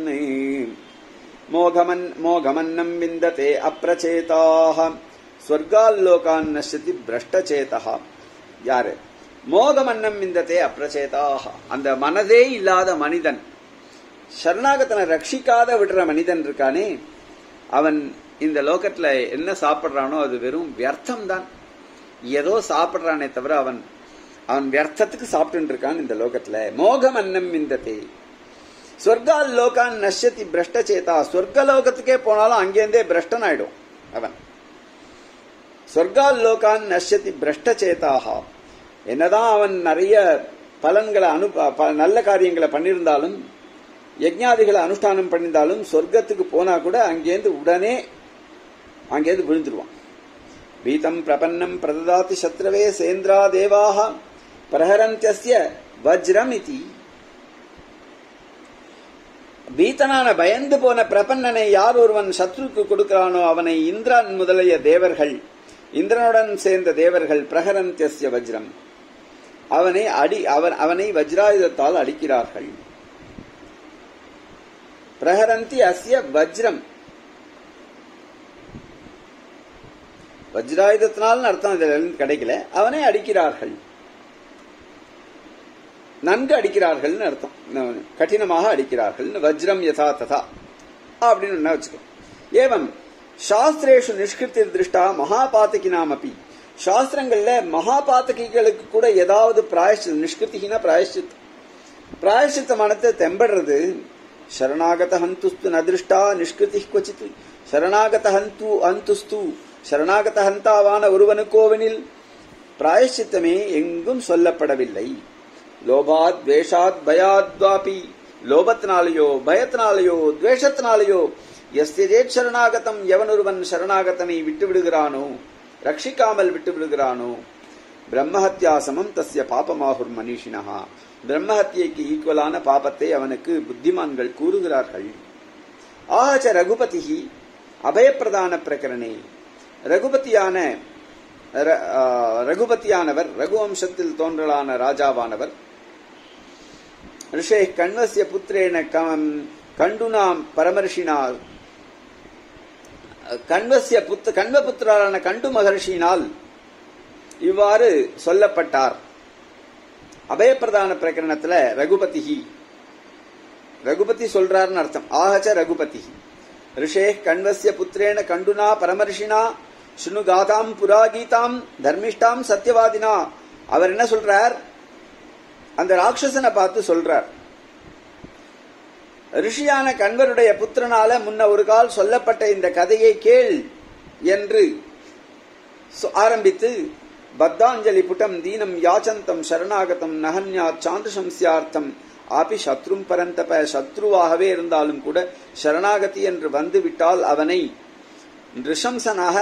மோகமன்னம் விந்ததே அப்ரச்சேதாக ஸ்வர்கால்லோகான் நஷ்யதி பிரஷ்டச்சேதா. யாரு? மோகமன்னம் விந்ததே அப்ரச்சேதாக. அந்த மனதே இல்லாத மனிதன், சரணாகத்தனை ரட்சிக்காத விடுற மனிதன் இருக்கானே, அவன் இந்த லோகத்துல என்ன சாப்பிடுறானோ அது வெறும் வியர்த்தம் தான். ஏதோ சாப்பிடுறானே தவிர அவன் வியர்த்தத்துக்கு சாப்பிட்டு இருக்கான் இந்த லோகத்துல. மோகமன்னம் விந்ததே ஸ்வர்கால் லோகான் நஷ்யதி பிரஷ்டச்சேதா. சொர்க்கலோகத்துக்கே போனாலும் அங்கேருந்தே பிரஷ்டன் ஆயிடும் அவன். சொர்க்கால் லோகான் நஷ்யதி பிரஷ்டச்சேதாக. என்னதான் அவன் நிறைய பலன்களை நல்ல காரியங்களை பண்ணியிருந்தாலும், யஜ்ஞாதிகளை அனுஷ்டானம் பண்ணியிருந்தாலும், சொர்க்கத்துக்கு போனா கூட அங்கேருந்து உடனே அங்கேருந்து விழுந்துருவான். பீதம் பிரபன்னம் பிரததாதி சத்ரவே சேந்திரா தேவாக பிரஹரந்தியஸ்ய வஜ்ரம் இதி. பீத்தனான பயந்து போன பிரபன்னனை யார் ஒருவன் சத்ருக்கு கொடுக்கிறானோ அவனை இந்திரன் முதலிய தேவர்கள், இந்திரனுடன் சேர்ந்த தேவர்கள் பிரஹரந்தியஸ்ய வஜ்ரம், அவனை வஜ்ராயுதத்தால் அடிக்கிறார்கள். பிரஹரந்தி அஸ்ய வஜ்ரம், வஜ்ராயுதத்தினால் அர்த்தம் இதில் கிடைக்கல. அவனை அடிக்கிறார்கள், நன்கு அடிக்கிறார்கள் அர்த்தம், கடினமாக அடிக்கிறார்கள். வஜ்ரம் யதா ததா அப்படின்னு வச்சுக்கோ. ஏவம் சாஸ்திரேஷு நிஷ்கிருத்தி திருஷ்டா மகாபாத்தகினாம் அப்பி. சாஸ்திரங்கள்ல மகாபாத்தகிகளுக்கு கூட ஏதாவது நிஷ்கிருத்தினா பிராயஷ்சித்தமானத்தை தெம்படுறது. சரணாகத ஹந்துஸ்து நதிருஷ்டா நிஷ்கிருதி கொச்சித்து. சரணாகத ஹந்துஸ்து, சரணாகத ஹந்தாவான ஒருவனுக்கோவனில் பிராயஷ்சித்தமே எங்கும் சொல்லப்படவில்லை. லோபாத் துவேஷாத் பயாத்வாபி. லோபத்தினாலேயோ பயத்தினாலேயோ துவேஷத்தினாலேயோ எஸ்தேஜேத் சரணாகதம், எவனொருவன் சரணாகதனை விட்டு விடுகிறானோ, ரட்சிக்காமல் விட்டு விடுகிறானோ, பிரம்மஹத்யாசமம் தஸ்ய பாபமாகுர் மனிஷினஹா. பிரம்மஹத்தியைக்கு ஈக்குவலான பாபத்தை அவனுக்கு புத்திமான்கள் கூறுகிறார்கள். ஆஹச்ச ரகுபதி அபயப்பிரதான பிரகரணே. ரகுபதியானவர், ரகுவம்சத்தில் தோன்றலான ராஜாவானவர், ரிஷே கண்வசிய புத்திரேன கண்டுனாம் பரமர்ஷினா, கண்வபுத்திரான கண்டு மகர்ஷியினால் இவ்வாறு சொல்லப்பட்டார். அபயப்பிரதான பிரகரணத்துல ரகுபதி சொல்றாருன்னு அர்த்தம். ஆஹச்ச ரகுபதி ரிஷே கண்வசிய புத்திரேன கண்டுனா பரமர்ஷினா சுனு காதாம் புராகீதாம் தர்மிஷ்டாம் சத்தியவாதினா. அவர் என்ன சொல்றார்? அந்த ராட்சசனை பார்த்து சொல்றார், ரிஷியான கண்வருடைய புத்திரனால முன்ன ஒரு கால் சொல்லப்பட்ட இந்த கதையை கேள் என்று ஆரம்பித்து, பத்தாஞ்சலி புட்டம் தீனம் யாச்சந்தம் சரணாகதம் நகன்யா சாந்தசம்சியார்த்தம் ஆபி சத்ரும் பரந்தப. சத்ருவாகவே இருந்தாலும் கூட சரணாகதி என்று வந்து விட்டால் அவனை நிருஷம்சனாக,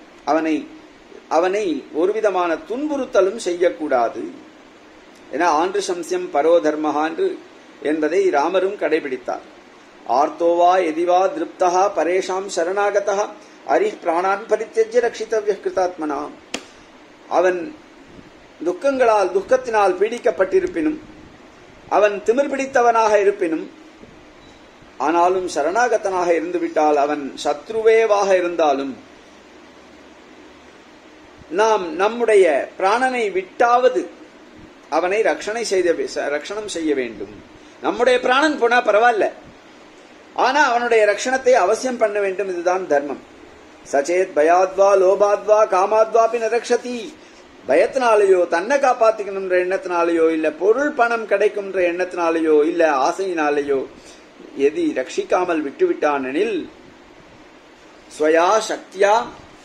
அவனை ஒருவிதமான துன்புறுத்தலும் செய்யக்கூடாது. என ஆந்திருஷம்சியம் பரோதர்மஹா என்பதை ராமரும் கடைபிடித்தார். ஆர்த்தோவா எதிவா திருப்தா பரேஷாம் சரணாகதா அரிஹ் பிராணான் பரித்யஜ்ய ரக்ஷிதவ்ய கிருதாத்மனா. அவன் துக்கத்தினால் பீடிக்கப்பட்டிருப்பினும், அவன் திமிர் பிடித்தவனாக இருப்பினும், ஆனாலும் சரணாகதனாக இருந்துவிட்டால், அவன் சத்ருவேவாக இருந்தாலும், நாம் நம்முடைய பிராணனை விட்டாவது அவனை ரக்ஷணம் செய்ய வேண்டும். நம்முடைய பிராணன் போனா பரவாயில்ல, ஆனா அவனுடைய ரக்ஷணத்தை அவசியம் பண்ண வேண்டும். இதுதான் தர்மம். சச்சேத் பயாத்வா லோபாத்வா காமாத்வாபி நரக்ஷதி. பயத்தினாலேயோ, தன்னை காப்பாத்திக்கணும்ன்ற எண்ணத்தினாலேயோ, இல்ல பொருள் பணம் கிடைக்கும்ன்ற எண்ணத்தினாலேயோ, இல்ல ஆசையினாலேயோ எதி ரட்சிக்காமல் விட்டுவிட்டானெனில் ஸ்வயா சக்தியா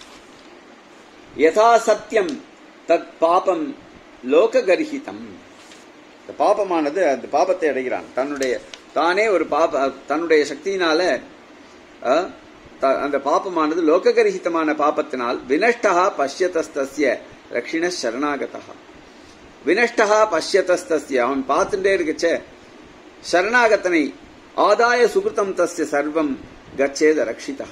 யதா சத்தியம் தத் பாபம் லோககர்ஹிதம். பாபமானது அந்த பாபத்தை அடைகிறான். தானே ஒரு தன்னுடைய சக்தியினால அந்த பாபமானது லோககர்ஹிதமான பாபத்தினால் வினஷ்டா பஷ்யதஸ்தஸ்ய ரக்ஷிண சரணாகதா. வினஷ்டா பஷ்யதஸ்தஸ்ய, அவன் பார்த்துட்டே இருக்கச்ச சரணாகதனை ஆதாய சுகிருதம் தஸ்ய சர்வம் கச்சேத ரக்ஷிதா.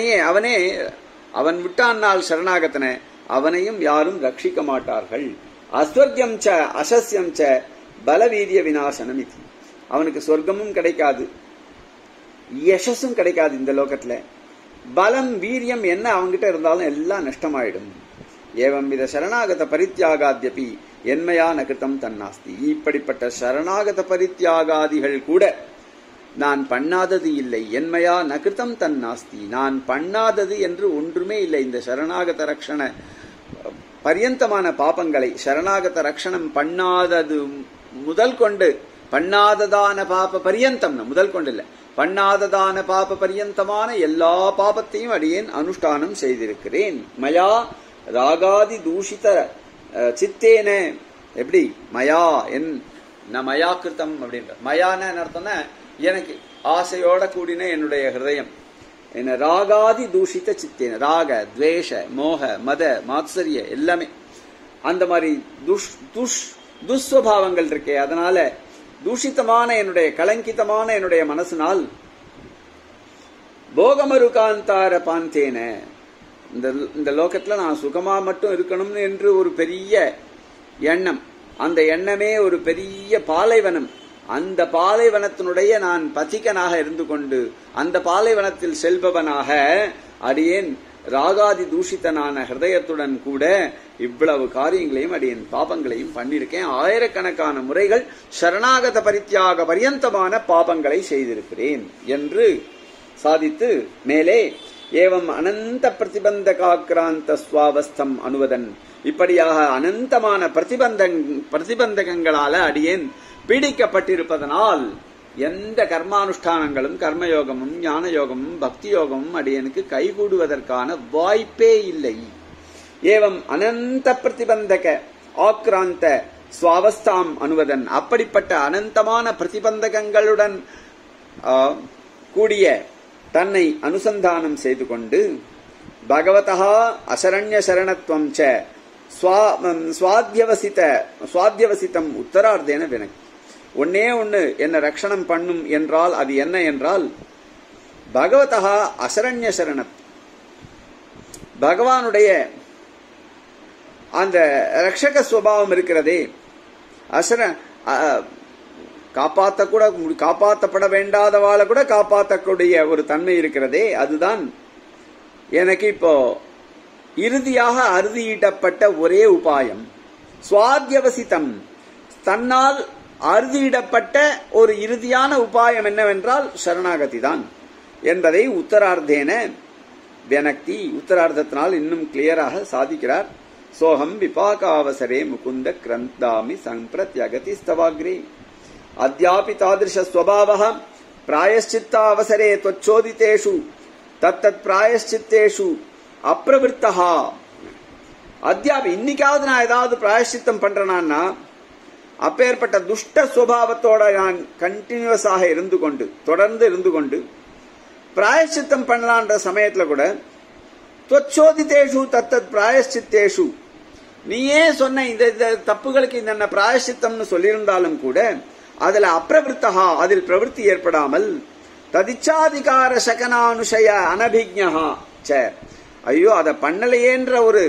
அவன் விட்டானால் சரணாகதனை அவனையும் யாரும் ரட்சிக்க மாட்டார்கள். அஸ்வர்க்கம் ச அசஸ்யம் ச பலவீரிய விநாசனம் இது. அவனுக்கு சொர்க்கமும் கிடைக்காது, யசஸும் கிடைக்காது இந்த லோகத்துல. பலம் வீரியம் என்ன அவங்கிட்ட இருந்தாலும் எல்லாம் நஷ்டமாயிடும். ஏவம் வித சரணாகத பரித்யாகாத்யபி என்மையா நகிருத்தம் தன்னாஸ்தி. இப்படிப்பட்ட சரணாகத பரித்யாகாதிகள் கூட நான் பண்ணாதது இல்லை. என்மையா நகிருத்தம் தன்னாஸ்தி, நான் பண்ணாதது என்று ஒன்றுமே இல்லை. இந்த சரணாகத ரக்ஷண பரியந்தமான பாபங்களை, சரணாகத ரக்ஷணம் பண்ணாதது முதல் கொண்டு, பண்ணாததான பாப பரியந்தம் முதல் கொண்டு இல்ல, பண்ணாததான பாப பரியந்தமான எல்லா பாபத்தையும் அடியேன் அனுஷ்டானம் செய்திருக்கிறேன். மயா ராகாதி தூஷித சித்தேன. எப்படி மயா என் மயா கிருத்தம் அப்படின்ற மயான அர்த்தம்னா எனக்கு ஆசையோட கூடின என்னுடைய ஹிருதயம். என்ன ராகாதி தூஷித சித்தேன, ராக துவேஷ மோக மத மாத்சரிய எல்லாமே அந்த மாதிரி துஸ்வபாவங்கள் இருக்கே, அதனால தூஷித்தமான என்னுடைய கலங்கிதமான என்னுடைய மனசினால் போகமருகாந்தார பாந்தேன, இந்த லோகத்துல நான் சுகமா மட்டும் இருக்கணும் என்று ஒரு பெரிய எண்ணம், அந்த எண்ணமே ஒரு பெரிய பாலைவனம். அந்த பாலைவனத்தினுடைய நான் பதிகனாக இருந்து கொண்டு அந்த பாலைவனத்தில் செல்பவனாக அடியேன் ராகாதி தூஷித்தனான ஹிருதயத்துடன் கூட இவ்வளவு காரியங்களையும் அடியேன் பாபங்களையும் பண்ணியிருக்கேன். ஆயிரக்கணக்கான முறைகள் சரணாகத பரித்யாக பரியந்தமான பாபங்களை செய்திருக்கிறேன் என்று சாதித்து மேலே ஏவம் அனந்த பிரதிபந்தகாக்கிராந்த ஸ்வாவஸ்தம் அனுவதன், இப்படியாக அனந்தமான பிரதிபந்தகங்களால அடியேன் பீடிக்கப்பட்டிருப்பதனால் எந்த கர்மானுஷ்டானங்களும் கர்மயோகமும் ஞான யோகமும் பக்தி யோகமும் அடியனுக்கு கைகூடுவதற்கான வாய்ப்பே இல்லை. ஏவம் அனந்த பிரதிபந்தக ஆக்ராந்த ஸ்வாவஸ்தாம் அனுவதன், அப்படிப்பட்ட அனந்தமான பிரதிபந்தகங்களுடன் கூடிய தன்னை அனுசந்தானம் செய்து கொண்டு பகவதா அசரண்ய சரணத்துவம் ச சுவாத்தியவசிதம் உத்தரார்த்தேன வினக். ஒன்னே ஒண்ணு என்ன ரட்சணம் பண்ணும் என்றால் அது என்ன என்றால் பகவதா அசரண்ய சரணத், பகவானுடைய அந்த ரட்சக சுபாவம் இருக்கிறதே, காப்பாற்றப்பட வேண்டாதவாளை கூட காப்பாற்றக்கூடிய ஒரு தன்மை இருக்கிறதே, அதுதான் எனக்கு இப்போ இறுதியாக அறுதியிடப்பட்ட ஒரே உபாயம். சுவாத்தியவசிதம், தன்னால் அறுதியிடப்பட்ட ஒரு இறுதியான உபாயம் என்னவென்றால் சரணாகதி தான் என்பதை உத்தரார்த்தேன வினக்தி, உத்தரார்த்தத்தினால் இன்னும் கிளியராக சாதிக்கிறார். சோகம் விபாகாவசரே முகுந்த கிரந்தாமி சம்பிரத்யகதி ஸ்தவாக்ரே அத்யாபி தாதிருஷ ஸ்வபாவஹ பிராயஷ்சித்தாவசரே त्वच्चोदितेषु தத்தத் பிராயஷ்சித்தேஷு அப்ரவிருத்தஹா. அத்யாபி, இன்னைக்காவது நான் ஏதாவது பிராயஷ்சித்தம் பண்றேன்னா அப்பேற்பட்ட துஷ்ட சுபாவத்தோட நான் கண்டினியூஸாக இருந்து கொண்டு தொடர்ந்து இருந்து கொண்டு பிராயஷ்சித்தம் பண்ணலான்ற சமயத்துல கூட त्वच्चोदितेषु தத்தத் பிராயஷ்சித்தேஷு, நீயே சொன்ன இந்த தப்புகளுக்கு இந்த பிராயஷ்சித்தம்னு சொல்லியிருந்தாலும் கூட அதுல அப்ரவிருத்தஹா, அதில் பிரவருத்தி ஏற்படாமல் ததிச்சாதிகார சகனானுஷய அனபிக்ஞா ச, ஐயோ அதை பண்ணலையேன்ற ஒரு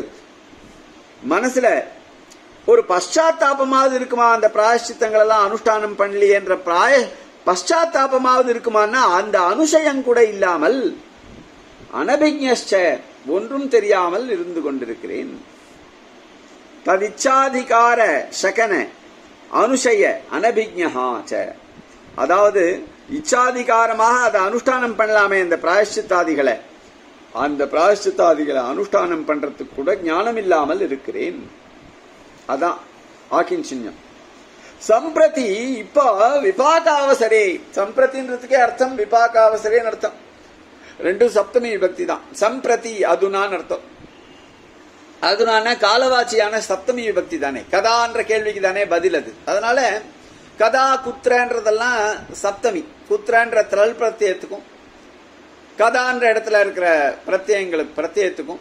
மனசுல ஒரு பశ్చాத்தாபமாவது இருக்குமா, அந்த பிராயஷ்சித்தங்கள் எல்லாம் அனுஷ்டானம் பண்ணலையேன்ற பశ్చాத்தாபமாவது இருக்குமான்னா அந்த அனுஷயம் கூட இல்லாமல் அனபிக்ஞச்ச, ஒன்றும் தெரியாமல் இருந்து கொண்டிருக்கிறேன். ததிச்சாதிகார சகன அனுஷய அனபிக்ஞா ச, அதாவது இச்சாதிகாரமாக அதை அனுஷ்டானம் பண்ணலாமே அந்த பிராயஷ்சித்தாதிகளை, அந்த பிராயஷ்சித்தாதிகளை அனுஷ்டானம் பண்றதுக்கு கூட ஞானம் இல்லாமல் இருக்கிறேன். அதான் ஆக்கிஞ்சின்யம். சம்பிரதி, இப்போ விபாகாவசரே, சம்பிரதின்றதுக்கே அர்த்தம் விபாகாவசரேன்னு அர்த்தம், ரெண்டும் சப்தமி விபக்தி தான். சம்பிரதி அதுனான்னு அர்த்தம். அதுனான காலவாச்சியான சப்தமி விபக்தி தானே, கதான்ற கேள்விக்கு தானே பதில் அது. அதனால கதா குத்ரன்றதெல்லாம் சப்தமி, குத்ரன்ற திரள் பிரத்யத்துக்கும் கதான்ற இடத்துல இருக்கிற பிரத்யங்களுக்கு பிரத்யத்துக்கும்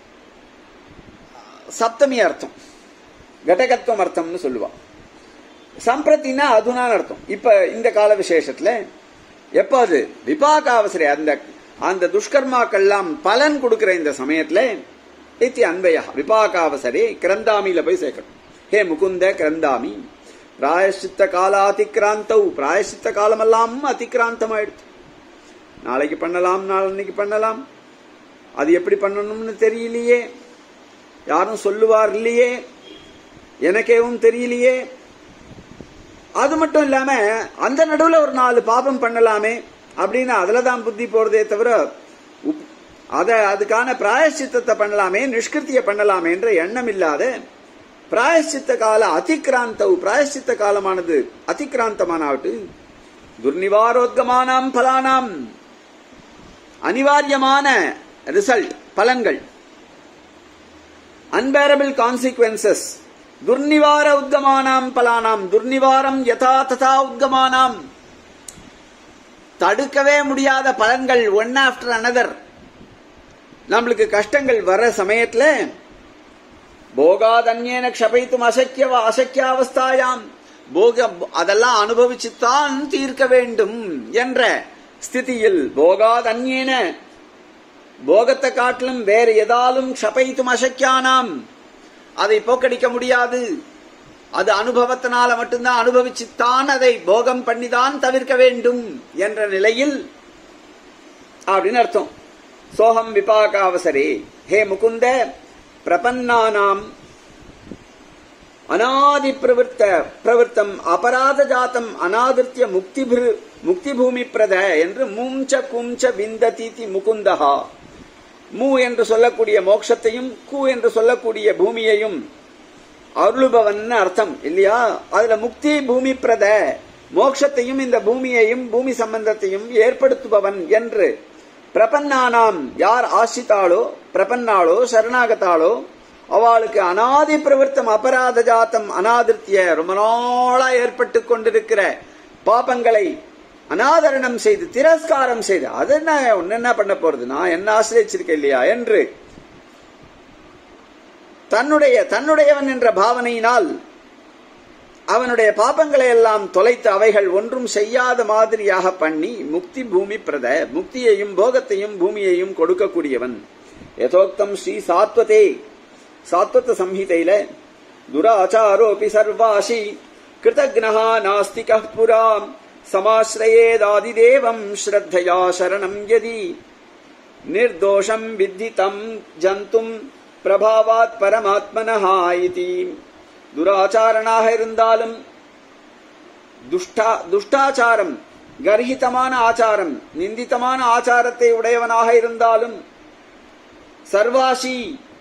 சப்தமி அர்த்தம், கடகத்துவம் அர்த்தம்னு சொல்லுவா. சம்பிரத்தினா அதுனான்னு அர்த்தம். இப்ப இந்த கால விசேஷத்துல எப்ப அது விபாகாவசரே, அந்த துஷ்கர்மாக்கெல்லாம் பலன் கொடுக்கிற இந்த சமயத்துல இத்தி அன்பையா விபாகாவசரே கிரந்தாமியில போய் சேர்க்கணும். ஹே முகுந்த கிரந்தாமி பிராயஷ்சித்த கால அதிக்ராந்தௌ. பிராயஷ்சித்த காலமெல்லாம் அதிக்ராந்தம் ஆயிடுச்சு. நாளைக்கு பண்ணலாம், நாளைக்கு பண்ணலாம், அது எப்படி பண்ணணும்னு தெரியலையே, யாரும் சொல்லுவார் இல்லையே, எனக்கேவும் தெரியலையே. அது மட்டும் இல்லாம அந்த நடுவில் ஒரு 4 பாபம் பண்ணலாமே அப்படின்னு அதுலதான் புத்தி போறதே தவிர அதுக்கான பிராயஷ்சித்தத்தை பண்ணலாமே, நிஷ்கிருத்திய பண்ணலாமே என்ற எண்ணம் இல்லாத பிராயஷ்சித்த கால அதிக்ராந்தௌ. பிராயஷ்சித்த காலமானது அதிக்ராந்தமானாவட்டு துர்நிவாரோத்கமானாம் பலானாம். அனிவாரியமான ரிசல்ட், பலன்கள், அன்பேரபிள் கான்சிக்வென்சஸ். துர்நிவார உத்கமானாம் பலானாம். துர்நிவாரம் யதா ததா உத்கமானாம். தடுக்கவே முடியாத பலன்கள் ஒன் ஆஃப்டர் அனதர். நம்மளுக்கு கஷ்டங்கள் வர சமயத்துல போகாதன்யேன க்ஷபயித்தும் அசக்கியாவஸ்தாயாம். அதெல்லாம் அனுபவிச்சுத்தான் தீர்க்க வேண்டும் என்ற ஸ்திதியில் போகாதன்யேன, போகத்தை காட்டிலும் வேறு எதாலும் க்ஷபயித்தும் அசக்கியானாம், அதை போக்கடிக்க முடியாது, அது அனுபவத்தினால மட்டும்தான், அனுபவிச்சுத்தான் அதை போகம் பண்ணிதான் தவிர்க்க வேண்டும் என்ற நிலையில் அப்படின்னு அர்த்தம். சோகம் விபாக அவசரே ஹே முகுந்த பிரபன்னானாம் அநாதி பிரவர்த்தம் அபராத ஜாத்தம் அநாதிருத்திய முக்தி பூமி பிரத என்று மூஞ்ச குஞ்ச விந்ததி முகுந்தஹா. மூ என்று சொல்லக்கூடிய மோட்சத்தையும் கு என்று சொல்லக்கூடிய பூமியையும் அருளுபவன் அர்த்தம் இல்லையா? அதுல முக்தி பூமி பிரத, மோட்சத்தையும் இந்த பூமியையும் பூமி சம்பந்தத்தையும் ஏற்படுத்துபவன் என்று பிரபன்னானாம், யார் ஆசித்தாளோ, பிரபன்னாளோ, சரணாகத்தாளோ, அவளுக்கு அநாதி பிரவர்த்தம் அபராத ஜாத்தம் அநாதிருத்திய, ரொம்ப நாளா ஏற்பட்டு கொண்டிருக்கிற பாபங்களை அநாதரணம் செய்து திரஸ்காரம் செய்து, அது என்ன பண்ண போறது, நான் என்ன ஆசிரியச்சிருக்கேன் இல்லையா என்று தன்னுடையவன் என்ற பாவனையினால் அவனுடைய பாபங்களை எல்லாம் தொலைத்து அவைகள் ஒன்றும் செய்யாத மாதிரியாக பண்ணி முக்தி பூமி பிரத, முக்தியையும் போகத்தையும் பூமியையும் கொடுக்கக்கூடியவன். யதோக்தம் ஸ்ரீ சாத்வத சம்ஹிதையில துராச்சாரோபி சர்வாசி கிருதக்னஹா நாஸ்திகः புரா சமாஸ்ரயேதாதிதேவம் ஸ்ரத்தயா சரணம் யதி நிர்தோஷம் வித்தி தம் ஜந்தும் பிரபாவாத் பரமாத்மனஹா இதி. துராச்சாரனாக இருந்தாலும், துஷ்டாச்சாரம், கர்ஹிதமான ஆச்சாரம், நிந்தித்தமான ஆச்சாரத்தை உடையவனாக இருந்தாலும், சர்வாசி,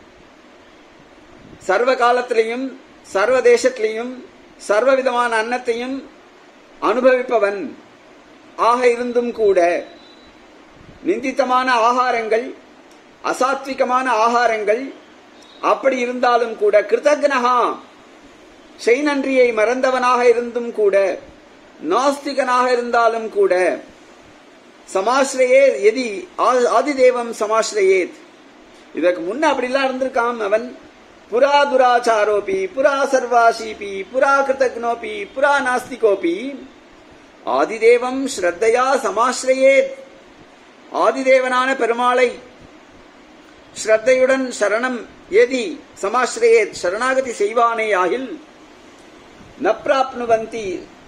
சர்வ காலத்திலையும் சர்வ தேசத்திலையும் சர்வவிதமான அன்னத்தையும் அனுபவிப்பவன் ஆக இருந்தும் கூட, நிந்தித்தமான ஆகாரங்கள், அசாத்விகமான ஆகாரங்கள் அப்படி இருந்தாலும் கூட, கிருதக்னஹா, செய்நன்றியை மறந்தவனாக இருந்தும் கூட, நாஸ்திகனாக இருந்தாலும் கூட, சமாஸ்ரயே எதி ஆதிதேவம் சமாஸ்ரயேத், இதற்கு முன்ன அப்படிலாம் இருந்திருக்கான் அவன். புரா துராச்சாரோபி புரா சர்வாசீபி புரா கிருதக்னோபி புரா நாஸ்திகோபி ஆதிதேவம் ஸ்ரத்தையா சமாஸ்ரயேத், ஆதிதேவனான பெருமாளை ஸ்ரத்தையுடன் சரணம் எதி சமாஸ்ரயேத், சரணாகதி செய்வானேயாகில் நப்ராப்னுவந்தி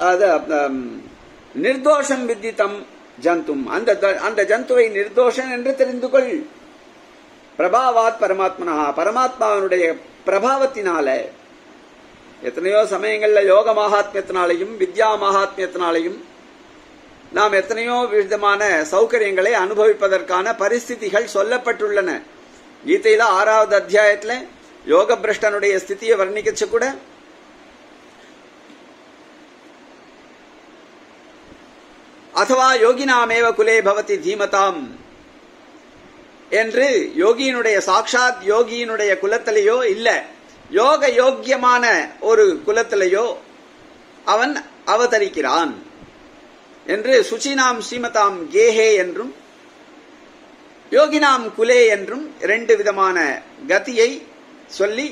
நிர்தோஷம் வித்தித்தம் ஜந்தும், அந்த ஜந்துவை நிர்தோஷன் என்று தெரிந்து கொள். பிரபாவாத் பரமாத்மனா, பரமாத்மாவனுடைய பிரபாவத்தினால. எத்தனையோ சமயங்கள்ல யோக மகாத்மியத்தினாலையும் வித்யா மகாத்மியத்தினாலையும் நாம் எத்தனையோ விதமான சௌகரியங்களை அனுபவிப்பதற்கான பரிஸ்திதிகள் சொல்லப்பட்டுள்ளன. கீதையில 6வது அத்தியாயத்துல யோக பிரஷ்டனுடைய ஸ்திதியை வர்ணிக்கச்சு கூட அதுவா யோகினாமேவ குலே பவதி தீமதாம் என்று யோகியினுடைய சாட்சாத் யோகியினுடைய குலத்திலேயோ இல்ல யோக யோக்கியமான ஒரு குலத்திலேயோ அவன் அவதரிக்கிறான் என்று சுச்சினாம் ஸ்ரீமதாம் கேஹே என்றும் யோகினாம் குலே என்றும் 2 விதமான கதியை சொல்லி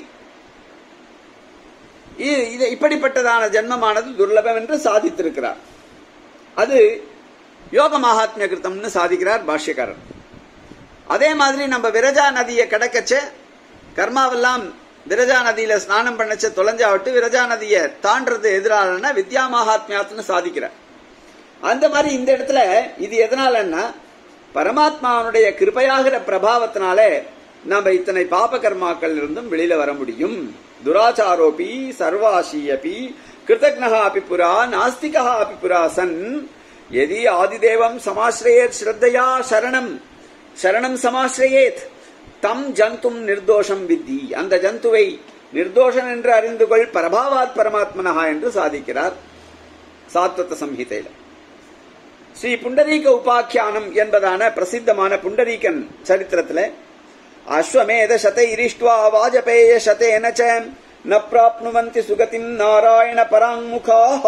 இப்படிப்பட்டதான ஜென்மமானது துர்லபம் என்று சாதித்திருக்கிறார். அது யோக மகாத்மிய கிருத்தம்னு சாதிக்கிறார் பாஷ்யக்காரர். அதே மாதிரி நம்ம விரஜா நதியை கடக்கச்ச கர்மாவெல்லாம் விரஜா நதியில ஸ்நானம் பண்ணச்ச தொலைஞ்சா விட்டு விரஜா நதியை தாண்டறது எதிராலன்னா வித்யா மகாத்மியாத்னு சாதிக்கிறார். அந்த மாதிரி இந்த இடத்துல இது எதனாலன்னா பரமாத்மாவனுடைய கிருபையாகிற பிரபாவத்தினாலே நம்ம இத்தனை பாப கர்மாக்கள் இருந்தும் வெளியில வர முடியும். துராச்சாரோபி சர்வாசியபி கிருதக்னஹா அபி புரா நாஸ்திகா அபி புரா சன் யதி ஆதிதேவம் சமாஸ்ரயேத் ஸ்ரத்தையா சரணம் சமாஸ்ரயேத் தம் ஜந்தும் நிர்தோஷம் வித்தி. அந்த ஜந்துவை நிர்தோஷன் என்று அறிந்து கொள் பிரபாவாத் பரமாத்மனஹா என்று சாதிக்கிறார் சாத்வத சம்ஹிதையில. ஸ்ரீ புண்டரீக உபாக்கியானம் என்பதான பிரசித்தமான புண்டரீகன் சரித்திரத்தில் அஸ்வமேத சதை இரிஷ்ட்வா வாஜபேய சதேன ச ந ப்ராப்னுவந்தி சுகதிம் நாராயண பராங்முகாஹ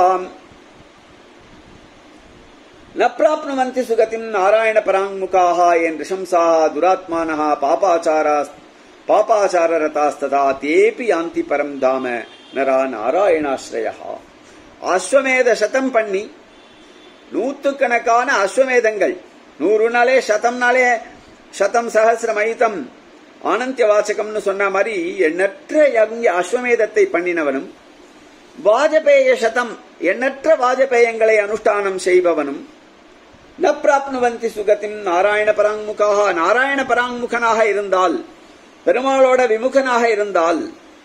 ந ப்ராப்னுவந்தி சுகதிம் நாராயண பராங்முகாஹ என் ரிஷம்சாஹ துராத்மானஹ பாபாச்சாரரதாஸ்ததா தேபி யாந்தி பரம் தாம நரா நாராயணாஸ்ரயஹ. அஸ்வமேத சதம் பண்ணி நூற்றுக்கணக்கான அஸ்வமேதங்கள், 100 நாளே சதம்னாலே சதம் சஹசிரமயிதம் ஆனந்திய வாச்சகம்னு சொன்ன மாதிரி எண்ணற்ற அஸ்வமேதத்தை பண்ணினவனும் வாஜபேய சதம் எண்ணற்ற வாஜபேயங்களை அனுஷ்டானம் செய்பவனும் ந பிராப்னுவந்தி சுகதிம் நாராயண பராங்முகாக நாராயண பராங்முகனாக இருந்தால் பெருமாளோட விமுகனாக இருந்தால்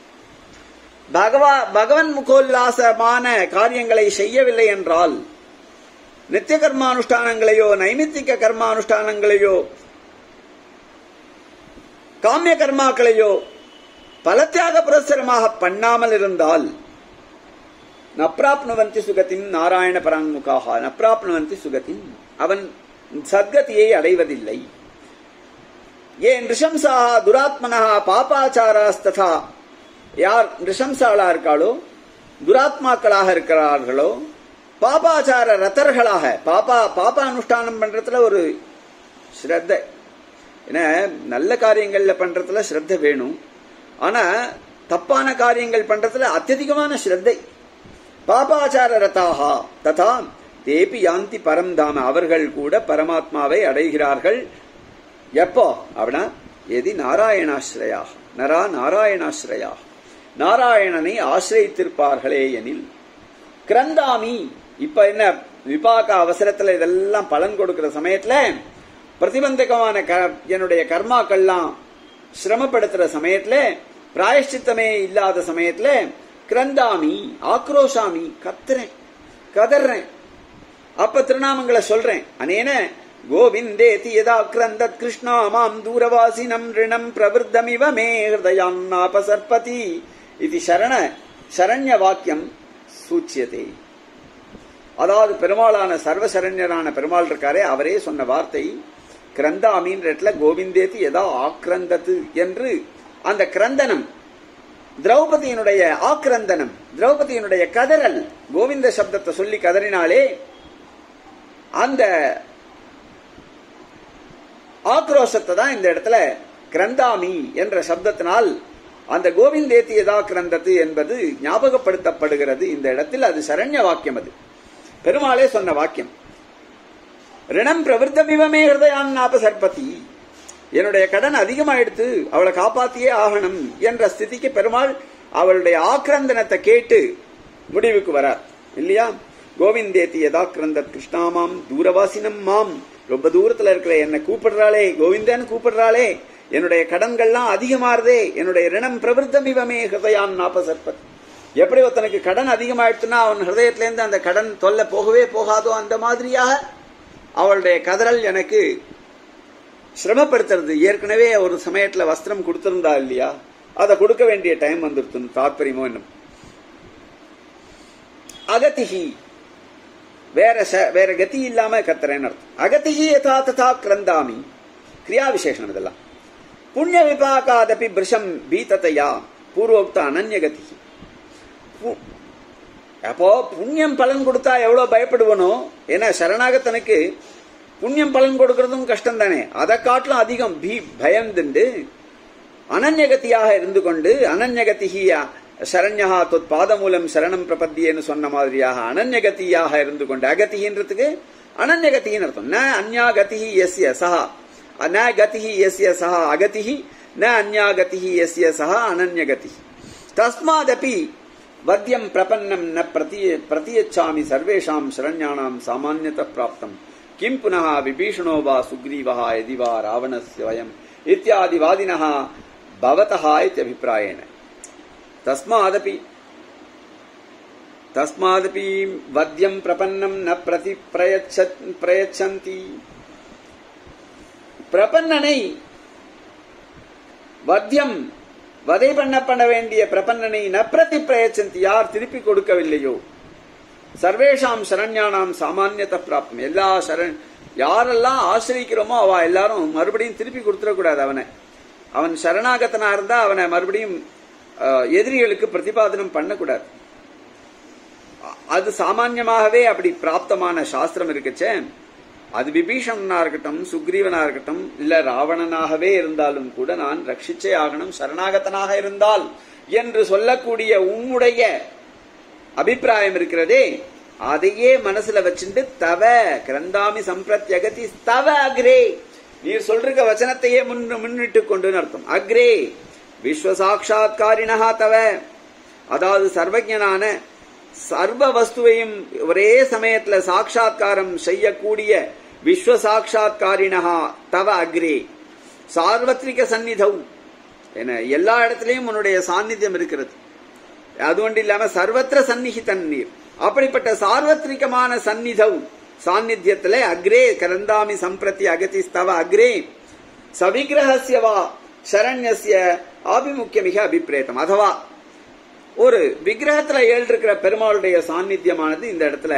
பகவன் முகோல்லாசமான காரியங்களை செய்யவில்லை என்றால் நித்திய கர்மானுஷ்டானங்களையோ நைமித்திக கர்மானுஷ்டானங்களையோ காமிய கர்மாக்களையோ பலத்தியாக புரஸ்சரமாக பண்ணாமல் இருந்தால் நப்ராப்னுவந்தி சுகத்தின் நாராயண பராங்முகாக நப்ராப்னுவந்தி சுகத்தின் அவன் சத்கதியை அடைவதில்லை. ஏன் ரிஷம்சா துராத்மனா பாபாச்சாராஸ்ததா யார் ரிஷம்சாளா இருக்காளோ துராத்மாக்களாக இருக்கிறார்களோ பாபாச்சார ரத்தர்களாக பாபா அனுஷ்டானம் பண்றதுல ஒரு ஸ்ரத்த, ஏன்னா நல்ல காரியங்கள்ல பண்றதுல ஸ்ரத்த வேணும், ஆனா தப்பான காரியங்கள் பண்றதுல அத்தியதிகமான ஸ்ரத்தை. பாபாச்சார ரதாஹா ததா தேபி யாந்தி பரம் தாம அவர்கள் கூட பரமாத்மாவை அடைகிறார்கள். எப்போ அவனா எதி நாராயணாஸ்ரயா நரா நாராயணாஸ்ரயா நாராயணனை ஆசிரியத்திருப்பார்களே எனில். கிரந்தாமி இப்ப என்ன விபாக அவசரத்துல இதெல்லாம் பலன் கொடுக்கிற சமயத்துல பிரதிபந்தகமான என்னுடைய கர்மாக்கள்லாம் சிரமப்படுத்துற சமயத்துல பிராயஷ்சித்தமே இல்லாத சமயத்துல கிரந்தாமி ஆக்ரோஷாமி கதறேன். அப்ப திருநாமங்களை சொல்றேன். அனேன கோவிந்தேதி யதா கிரந்தத் கிருஷ்ணா மாம் தூரவாசினம் ரிணம் பிரவருத்தமிவ மே ஹிருதயான்னாபசர்பதி இது சரண்ய வாக்கியம் சூச்சியதே. அதாவது பெருமாளான சர்வசரண்யரான பெருமாள் இருக்காரே அவரே சொன்ன வார்த்தை கிரந்தாமின் இடத்துல கோவிந்தேதி யதா ஆக்ரந்தது என்று அந்த கிரந்தனம் திரௌபதியினுடைய ஆக்ரந்தனம் திரௌபதியினுடைய கதறல் கோவிந்த சப்தத்தை சொல்லி கதறினாலே அந்த ஆக்ரோஷத்தை தான் இந்த இடத்துல கிரந்தாமி என்ற சப்தத்தினால் அந்த கோவிந்தேதி யதா கிரந்தது என்பது ஞாபகப்படுத்தப்படுகிறது இந்த இடத்தில். அது சரண்ய வாக்கியம், அது பெருமாளே சொன்ன வாக்கியம். ரிணம் பிரவருத்தமிவமே ஹிருதயான்னாபசர்பதி என்னுடைய கடன் அதிகமாயிடுத்து அவளை காப்பாத்தியே ஆகணும் என்ற ஸ்திதிக்கு பெருமாள் அவளுடைய ஆக்கிரந்தனத்தை கேட்டு முடிவுக்கு வரார் இல்லையா. கோவிந்தேதி யதா கிரந்தத் கிருஷ்ணாமாம் தூரவாசினம் மாம் ரொம்ப தூரத்துல இருக்கிற என்னை கூப்பிடுறாளே கோவிந்தன்னு கூப்பிடுறாளே என்னுடைய கடன்கள்லாம் அதிகமாறுதே என்னுடைய ரிணம் பிரவருத்தமிவமே ஹிருதயான்னாபசர்பதி. எப்படி ஒருத்தனுக்கு கடன் அதிகமாயிடுச்சுன்னா அவன் ஹிருதயத்திலேருந்து அந்த கடன் தொல்லை போகவே போகாதோ அந்த மாதிரியாக அவளுடைய கதறல் எனக்கு சிரமப்படுத்துறது. ஏற்கனவே ஒரு சமயத்துல வஸ்திரம் கொடுத்திருந்தா இல்லையா, அதை கொடுக்க வேண்டிய டைம் வந்துருத்து தாத்பரியமோ என்னும். அகதிகி வேற கதி இல்லாம கத்துறேன்னு அர்த்தம். அகதிகி யதா ததா கிரந்தாமி கிரியா விசேஷனம் இதெல்லாம். புண்ணிய விபாகாதபி பிருஷம் பீததையா பூர்வோக்த அனன்யகதி. அப்போ புண்ணியம் பலன் கொடுத்தா எவ்வளவு பயப்படுவனோ, ஏன்னா சரணாகத்தனுக்கு புண்ணியம் பலன் கொடுக்கறதும் கஷ்டம் தானே, அதை காட்டிலும் அதிகம் பயந்துண்டு அனன்யகதியாக இருந்து கொண்டு அனன்யகதியா சரண்யா தொத் பாதமூலம் சரணம் பிரபத்தியன்னு சொன்ன மாதிரியாக அனன்யகதியாக இருந்து கொண்டு அகதின்றதுக்கு அனன்யகத்தின்னு அர்த்தம். ந அன்யா கதி எஸ்ய சஹா ந கதி எஸ்ய சஹா அகதி ந அன்யாகதிஹி யஸ்ய சஹ அனன்யகதிஹி தஸ்மாதபி வத்யம் பிரபன்னம் ந பிரதியச்சாமி சர்வேஷாம் சரண்யானாம் சாமான்யதः பிராப்தம் கிம் புனः விபீஷணோ வா சுக்ரீவः யதி வா ராவணஸ்ய வயம் இத்யாதி வாதினः பவதः இத்யபிப்ராயேன தஸ்மாதபி வத்யம் பிரபன்னம் ந பிரயச்சந்தி பிரபன்னனை வத்யம் வதை பண்ண வேண்டிய பிரபன்னனை ந பிரதி பிரயச்சந்தி யார் திருப்பி கொடுக்கவில்லையோ சர்வேஷாம் சரண்யானாம் சாமான்யத பிராப்தம் எல்லா யாரெல்லாம் ஆசிரிக்கிறோமோ அவ எல்லாரும் மறுபடியும் திருப்பி கொடுத்துடக்கூடாது. அவன் சரணாகத்தனா இருந்தா அவனை மறுபடியும் எதிரிகளுக்கு பிரதிபாதனம் பண்ணக்கூடாது. அது சாமான்யமாகவே அப்படி பிராப்தமான சாஸ்திரம் இருக்குச்சே. அது விபீஷணனா இருக்கட்டும், சுக்ரீவனா இருக்கட்டும், இல்ல ராவணனாகவே இருந்தாலும் கூட நான் ரட்சிச்சே ஆகணும் சரணாகத்தனாக இருந்தால் என்று சொல்லக்கூடிய உம்முடைய அபிப்பிராயம் இருக்கிறதே, அதையே மனசுல வச்சுட்டு தவ கிரந்தாமி சம்பிரத்யகதி தவ அக்ரே நீர் சொல்ற வச்சனத்தையே முன்னிட்டு கொண்டு அர்த்தம். அக்ரே விஸ்வசாட்சாத்காரிணா தவ, அதாவது சர்வஜனான சர்வ வஸ்துவையும் ஒரே சமயத்துல சாட்சாத்காரம் செய்யக்கூடிய விஸ்வசாட்சாத்காரிணா தவ அக்ரே சார்வத்ரிக சந்நிதௌ என எல்லா இடத்திலையும் உன்னுடைய சாநித்தியம் இருக்கிறது. அது ஒன்று இல்லாம சர்வத்திர சந்நிஹிதன் நீர், அப்படிப்பட்ட சார்வத்ரிகமான சந்நிதௌ சாநித்தியத்துல அக்ரே கரந்தாமி சம்பிரதி அகதிஸ்தவ அக்ரே சவிக்கிரஹஸ்யவா சரண்யஸ்ய ஆபிமுக்கியமிக அபிப்ரேதம். அதுவா ஒரு விக்கிரகத்துல ஏழ்ருக்கிற பெருமாளுடைய சாநித்தியமானது இந்த இடத்துல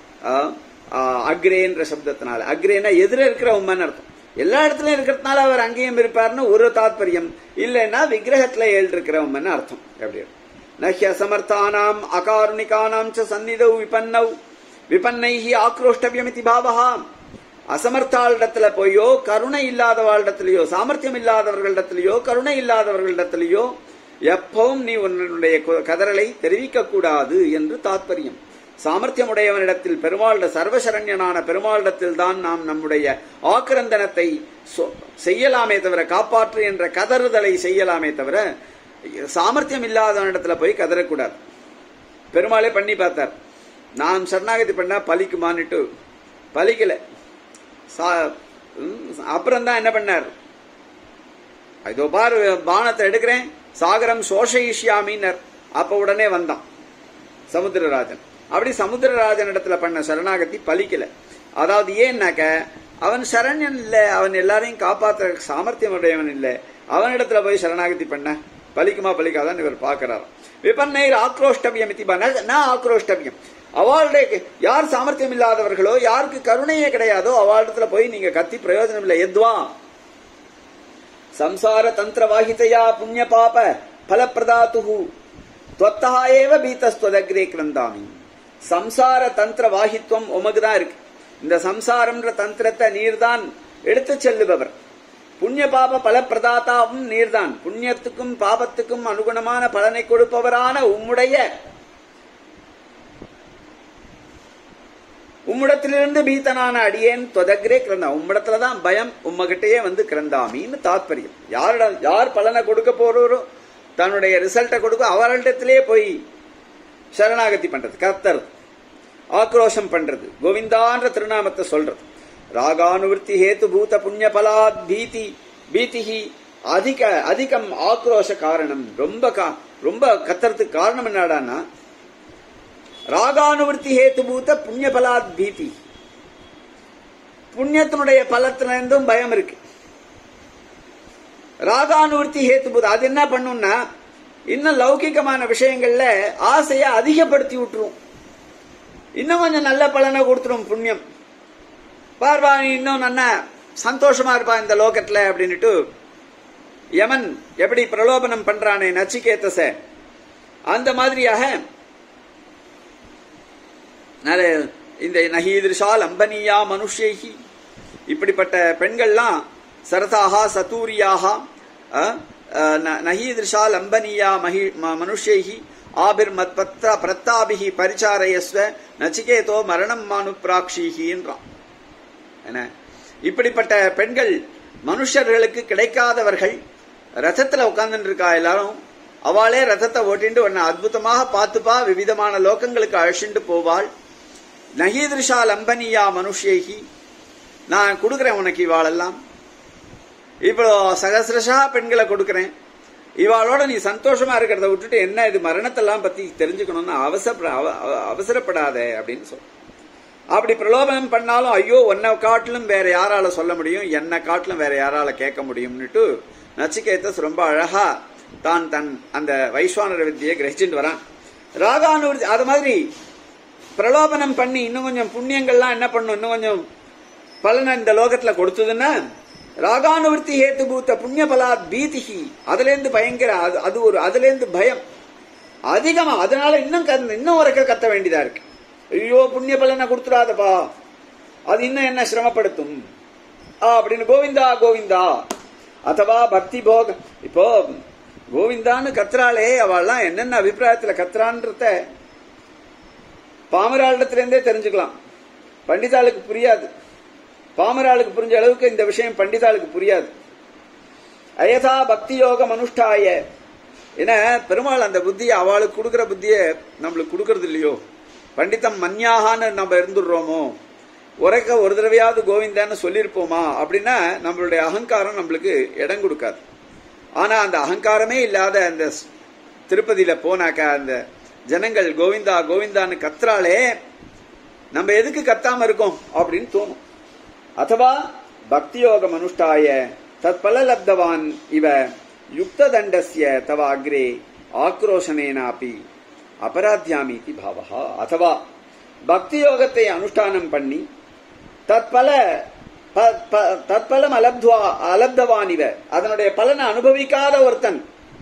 அக்ரேன்ற சப்தத்தினால, அக்ரேனா எதிர இருக்கிற உம்மன் அர்த்தம். எல்லா இடத்துலயும் இருக்கிறதுனால அவர் அங்கேயும் இருப்பார்னு ஒரு தாத்பரியம், இல்லைன்னா விக்கிரகத்துல ஏழ்ருக்கிற உம்மன் அர்த்தம். எப்படி நஹ்ய சமர்த்தானாம் அகாருணிகானாம் ச சந்நிதௌ விபன்னைஹி ஆக்ரோஷ்டவ்யமிதி பாவஹா. அசமர்த்தாளிடத்துல போயோ கருணை இல்லாதவாளிடத்திலேயோ சாமர்த்தியம் இல்லாதவர்களிடத்திலேயோ கருணை இல்லாதவர்களிடத்திலேயோ எப்பவும் நீ உன்னுடைய கதறலை தெரிவிக்க கூடாது என்று தாத்பரியம். சாமர்த்தியமுடையவனிடத்தில் பெருமாள் சர்வசரண்யனான பெருமாளிடத்தில் தான் நாம் நம்முடைய ஆக்கிரந்தனத்தை செய்யலாமே தவிர, காப்பாற்று என்ற கதறுதலை செய்யலாமே தவிர சாமர்த்தியம் இல்லாதவனிடத்துல போய் கதறக்கூடாது. பெருமாளே பண்ணி பார்த்தார், நான் சரணாகதி பண்ணா பலிக்குமான்னுட்டு பலிக்கல. அப்புறம்தான் என்ன பண்ணார், இதோ பார் பானத்தை எடுக்கிறேன் சாகரம் சோஷயிஷ்யாமின்னர். அப்ப உடனே வந்தான் சமுத்திரராஜன். அப்படி சமுத்திரராஜன் இடத்துல பண்ண சரணாகதி பலிக்கல. அதாவது ஏன்னாக்க அவன் சரண்யன் இல்ல, அவன் எல்லாரையும் காப்பாற்ற சாமர்த்தியம் உடையவன் இல்ல, அவனிடத்துல போய் சரணாகதி பண்ண பலிக்குமா பலிக்காதான் இவர் பார்க்கிறார். விபன்னை ஆக்ரோஷ்டவியம் ஆக்ரோஷ்டவியம், அவளுடைய யார் சாமர்த்தியம் இல்லாதவர்களோ யாருக்கு கருணையே கிடையாதோ அவளிடத்துல போய் நீங்க கத்தி பிரயோஜனம் இல்லை. எத்வா சம்சார தந்திர வாகிதையா புண்ணிய பாப பலப்பிரதாத்து त्वत्तः एव बीतस्त्वदग्रे கிரந்தாமி. சம்சார தந்திர வாகித்வம் உமக்குதான் இருக்கு. இந்த சம்சாரம்ன்ற தந்திரத்தை நீர்தான் எடுத்து செல்லுபவர். புண்ணிய பாப பல பிரதாத்தாவும் நீர்தான். புண்ணியத்துக்கும் பாபத்துக்கும் அனுகுணமான பலனை கொடுப்பவரான உம்மிடத்திலிருந்து பீத்தனான அடியேன் தொதக்ரே கிரந்தா, உம்மிடத்துலதான் பயம், உம்மகிட்டயே வந்து கிரந்தாமின்னு தாத்பரியம். யார் பலனை கொடுக்க போறோரோ தன்னுடைய ரிசல்ட்டை கொடுக்க அவர்களிடத்திலேயே போய் சரணாகதி பண்றது, கர்த்தர் ஆக்ரோஷம் பண்றது, கோவிந்தான்ற திருநாமத்தை சொல்றது. ராகானுவர்த்தி ஹேத்து பூத புண்ணிய பலாத் பீதிஹி அதிகம் ஆக்ரோஷ காரணம். ரொம்ப கத்துறதுக்கு காரணம் என்னடான்னா ராகானுவர்த்தி ஹேத்து பூத்த புண்ணிய பலாத் பீதி, புண்ணியத்தினுடைய பலத்திலிருந்தும் பயம் இருக்கு. ராகானுவர்த்தி ஹேத்து பூத அது என்ன பண்ணும்னா இன்னும் லௌகிகமான விஷயங்கள்ல ஆசைய அதிகப்படுத்தி விட்டுரும், இன்னும் கொஞ்சம் நல்ல பலனை கொடுத்துரும். புண்ணியம் பார்வா இன்னும் நல்ல சந்தோஷமா இருப்பா இந்த லோகத்துல அப்படின்னுட்டு யமன் எப்படி பிரலோபனம் பண்றானே நச்சிகேதஸ, அந்த மாதிரியாக இந்த நஹீதிருஷால் அம்பனியா மனுஷ்யைஹி, இப்படிப்பட்ட பெண்கள்லாம் சரதாகா சதூரியாக நஹீதிருஷால் அம்பனியா மனுஷ்யைஹி ஆபிர் மத் பிரத்தாபிஹி பரிச்சாரயஸ்வ நச்சிகேதோ மரணம் மானு பிராக்ஷிஹின்றான். என்ன இப்படிப்பட்ட பெண்கள் மனுஷர்களுக்கு கிடைக்காதவர்கள், ரதத்துல உட்கார்ந்துட்டு இருக்கா எல்லாரும். அவளே ரதத்தை ஓட்டிட்டு உன்னை அற்புதமாக பார்த்துப்பா, விவிதமான லோகங்களுக்கு அழைச்சிட்டு போவாள். நகீதிருஷா லம்பனியா மனுஷேகி, நான் கொடுக்குறேன் உனக்கு இவாளெல்லாம். இப்போ சகசிரஷா பெண்களை கொடுக்குறேன், இவாளோட நீ சந்தோஷமா இருக்கிறத விட்டுட்டு என்ன இது மரணத்தெல்லாம் பத்தி தெரிஞ்சுக்கணும்னு அவசரப்படாத அப்படின்னு சொல்ல. அப்படி பிரலோபனம் பண்ணாலும் ஐயோ உன்னை காட்டிலும் வேற யாரால சொல்ல முடியும், என்னை காட்டிலும் வேற யாரால கேட்க முடியும்னுட்டு நச்சிகேதஸ் ரொம்ப அழகா தான் தன் அந்த வைஸ்வானர வித்தியை கிரகிச்சுட்டு வரான். ராகானுவர்த்தி அது மாதிரி பிரலோபனம் பண்ணி இன்னும் கொஞ்சம் புண்ணியங்கள்லாம் என்ன பண்ணும், இன்னும் கொஞ்சம் பலனை இந்த லோகத்துல கொடுத்ததுன்னா ராகானுவர்த்தி ஹேத்துபூத்த புண்ணிய பலாத் பீதிகி, அதுல இருந்து பயங்கர அது ஒரு அதுல இருந்து பயம் அதிகமா, அதனால இன்னும் உரைக்க கத்த வேண்டியதா இருக்கு. ஐயோ புண்ணிய பலனை கொடுத்துடாதப்பா, அது இன்னும் என்ன சிரமப்படுத்தும் அப்படின்னு கோவிந்தா கோவிந்தா அதுவா பக்தி போக. இப்போ கோவிந்தான்னு கத்துறாளே, அவள்லாம் என்னென்ன அபிப்பிராயத்துல கத்துறான்றத பாமராளிடத்துல இருந்தே தெரிஞ்சுக்கலாம். பண்டிதாளுக்கு புரியாது, பாமராளுக்கு புரிஞ்ச அளவுக்கு இந்த விஷயம் பண்டிதாளுக்கு புரியாது. அயதா பக்தி யோகம் அனுஷ்டாய, ஏன்னா பெருமாள் அந்த புத்தியை அவளுக்கு கொடுக்குற புத்தியை நம்மளுக்கு கொடுக்கறது இல்லையோ. பண்டிதம் மன்யாகான்னு நம்ம இருந்துடுறோமோ, உரைக்க ஒரு தடவையாவது கோவிந்தான்னு சொல்லியிருப்போமா அப்படின்னா நம்மளுடைய அகங்காரம் நம்மளுக்கு இடம் கொடுக்காது. ஆனா அந்த அகங்காரமே இல்லாத அந்த திருப்பதியில போனாக்கா அந்த ஜனங்கள் கோவிந்தா கோவிந்தான்னு கத்துறாளே, நம்ம எதுக்கு கத்தாம இருக்கோம் அப்படின்னு தோணும். அதுவா பக்தி யோகம் அனுஷ்டாய தத் பலலப்தவான் இவ யுக்த தண்டஸ்ய தவ அக்ரே ஆக்ரோஷனேனாபி அபராத்யாமீதி பாவஹா. அதுவா பக்தி யோகத்தை அனுஷ்டானம் பண்ணி தற்பலம் அலப்தவான் இவ, அதனுடைய பலனை அனுபவிக்காத ஒருத்தன்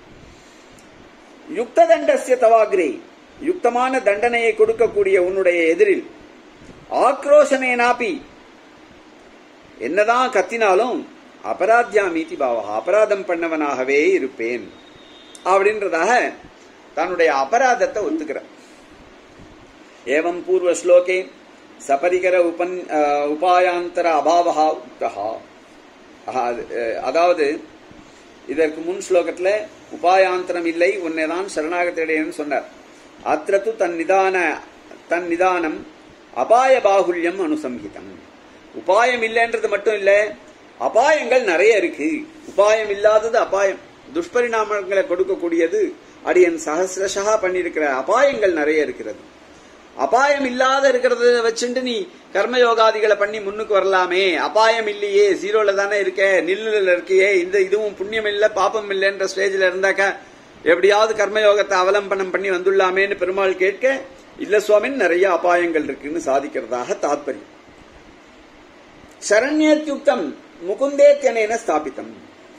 யுக்த தண்டஸ்ய தவாக்ரே, யுக்தமான தண்டனையை கொடுக்கக்கூடிய உன்னுடைய எதிரில் ஆக்ரோஷனேனாபி, என்னதான் கத்தினாலும் அபராத்யாமீதி பாவஹா, அபராதம் பண்ணவனாகவே இருப்பேன் அப்படின்றதாக தன்னுடைய அபராதத்தை ஒத்துக்கிறார். ஏவம் பூர்வ ஸ்லோகே சபரிகர உபாயாந்தர அபாவஹா உக்தஹா. அதாவது இதற்கு முன் ஸ்லோகத்துல உபாயாந்தரம் இல்லை, உன்னைதான் சரணாகத்திடையன்னு சொன்னார். அத்ரத்து தன் நிதானம் அபாய பாகுல்யம் அனுசம்ஹிதம். உபாயம் இல்லைன்றது மட்டும் இல்ல, அபாயங்கள் நிறைய இருக்கு. உபாயம் இல்லாதது அபாயம், துஷ்பரிணாமங்களை கொடுக்கக்கூடியது. அடியன் சஹசிரஷா பண்ணிருக்கிற அபாயங்கள் நிறைய இருக்கிறது. அபாயம் இல்லாத இருக்கிறத வச்சுட்டு நீ கர்மயோகாதிகளை பண்ணி முன்னுக்கு வரலாமே, அபாயம் இல்லையே, ஜீரோல தானே இருக்க, நில்லுல இருக்கையே, இந்த இதுவும் புண்ணியம் இல்ல பாப்பம் இல்லைன்ற ஸ்டேஜ்ல இருந்தாக்க எப்படியாவது கர்மயோகத்தை அவலம்பனம் பண்ணி வந்துள்ளாமேன்னு பெருமாள் கேட்க, இல்ல சுவாமின் நிறைய அபாயங்கள் இருக்குன்னு சாதிக்கிறதாக தாத்பரியம். சரண்யத்யுக்தம் முகுந்தேத்யனேன ஸ்தாபித்தம்.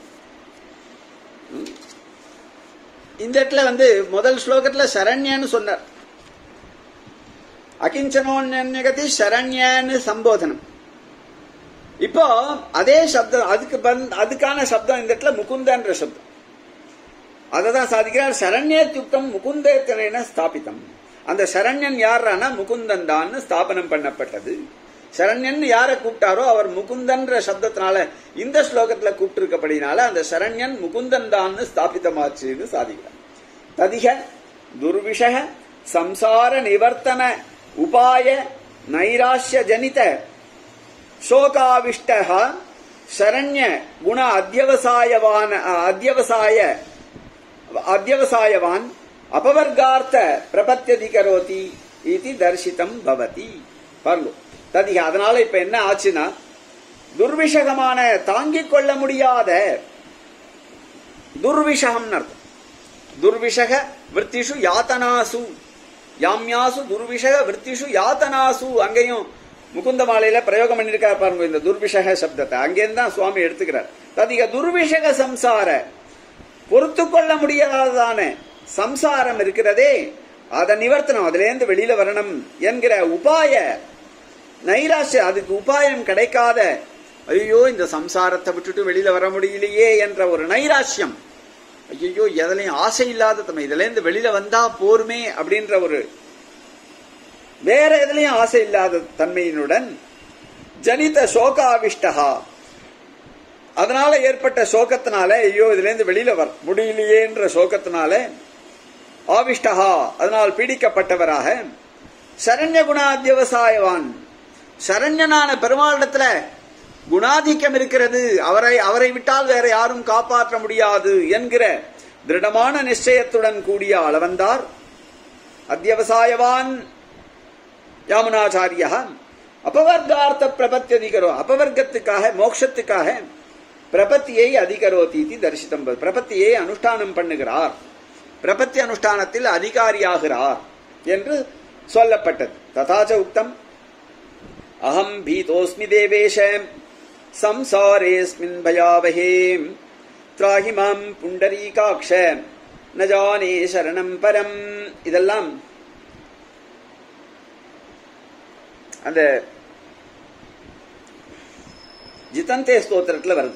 இந்த இடத்துல முதல் ஸ்லோகத்துல சரண்யன்னு சொன்னார். அகிஞ்சனோன்யகதி சரண்யன்னு சம்போதனம். இப்போ அதே சப்தம் அதுக்கான சப்தம் இந்த இடத்துல முகுந்தன்ற சப்தம். அததான் சாதிக்கிறார். சரண்யத்யுக்தம் முகுந்தேத்யனேன ஸ்தாபித்தம். அந்த சரண்யன் யாரானா முகுந்தன் தான் ஸ்தாபனம் பண்ணப்பட்டது. சரண்யன் யாரை கூப்பிட்டாரோ அவர் முகுந்தன்ற சப்தத்தினால இந்த ஸ்லோகத்துல கூப்பிட்டு இருக்கப்படினால அந்த சரண்யன் முகுந்தன் தான் ஸ்தாபிதமாச்சுன்னு சாதிக்கிறார். ததிக துர்விஷக சம்சார நிவர்த்தன உபாய நைராஷ்ய ஜனித சோகாவிஷ்ட சரண்ய குண அத்தியவசாயவான் அபவர்கார்த்த பிரபத்தியதிகரோதி இது தர்சிதம் பவதி. பாருங்க ததிக. அதனால இப்ப என்ன ஆச்சுன்னா, துர்விஷகமான தாங்கிக் கொள்ள முடியாத துர்விஷகம் அர்த்தம். துர்விஷக விருத்திஷு யாத்தனாசு யாம்யாசு துர்விஷக விருத்திஷு யாத்தனாசு. அங்கேயும் முகுந்த மாலையில பிரயோகம் பண்ணிருக்கார் பாருங்க இந்த துர்விஷக சப்தத்தை. அங்கேருந்து தான் சுவாமி எடுத்துக்கிறார். ததிக துர்விஷக சம்சார, பொறுத்து கொள்ள முடியாததான சம்சாரம் இருக்கிறதே, அதை நிவர்த்தனம், அதுல இருந்து வெளியில வரணும் என்கிற உபாய நைராஷ்ய, அதுக்கு உபாயம் கிடைக்காத, ஐயோ இந்த சம்சாரத்தை விட்டுட்டு வெளியில வர முடியலையே என்ற ஒரு நைராஷ்யம், ஐயோ எதுலையும் ஆசை இல்லாத தன்மை, இதுல இருந்து வெளியில வந்தா போருமே அப்படின்ற ஒரு வேற எதுலையும் ஆசை இல்லாத தன்மையினுடன் ஜனித சோகாவிஷ்டகா, அதனால ஏற்பட்ட சோகத்தினால, ஐயோ இதுல இருந்து வெளியில வர முடியலையேன்ற சோகத்தினால, ஆவிஷ்டஹா அதனால் பீடிக்கப்பட்டவராக, சரண்ய குணாத்யவசாயவான் சரண்யனான பெருமாளிடத்துல குணாதிக்கம் இருக்கிறது, அவரை விட்டால் வேற யாரும் காப்பாற்ற முடியாது என்கிற திருடமான நிச்சயத்துடன் கூடிய அளவந்தார். அத்தியவசாயவான் யாமுனாச்சாரியா அபவர்கார்த்த பிரபத்தி அதிகரோ, அபவர்க்கத்துக்காக மோட்சத்துக்காக பிரபத்தியை அதிகரோதி தரிசித்தம். பிரபத்தியை அனுஷ்டானம் பண்ணுகிறார், பிரபத்தி அனுஷ்டானத்தில் அதிகாரியாகிறார் என்று சொல்லப்பட்டது. ததாச்ச உக்தம் அகம் பீதோஸ்மி தேவேஷ சம்சாரேஸ்மின் பயாவஹே த்ராஹி மாம் புண்டரீகாக்ஷ ந ஜானே சரணம் பரம். இதெல்லாம் அந்த ஜிதந்தே ஸ்தோத்திரத்துல வருது.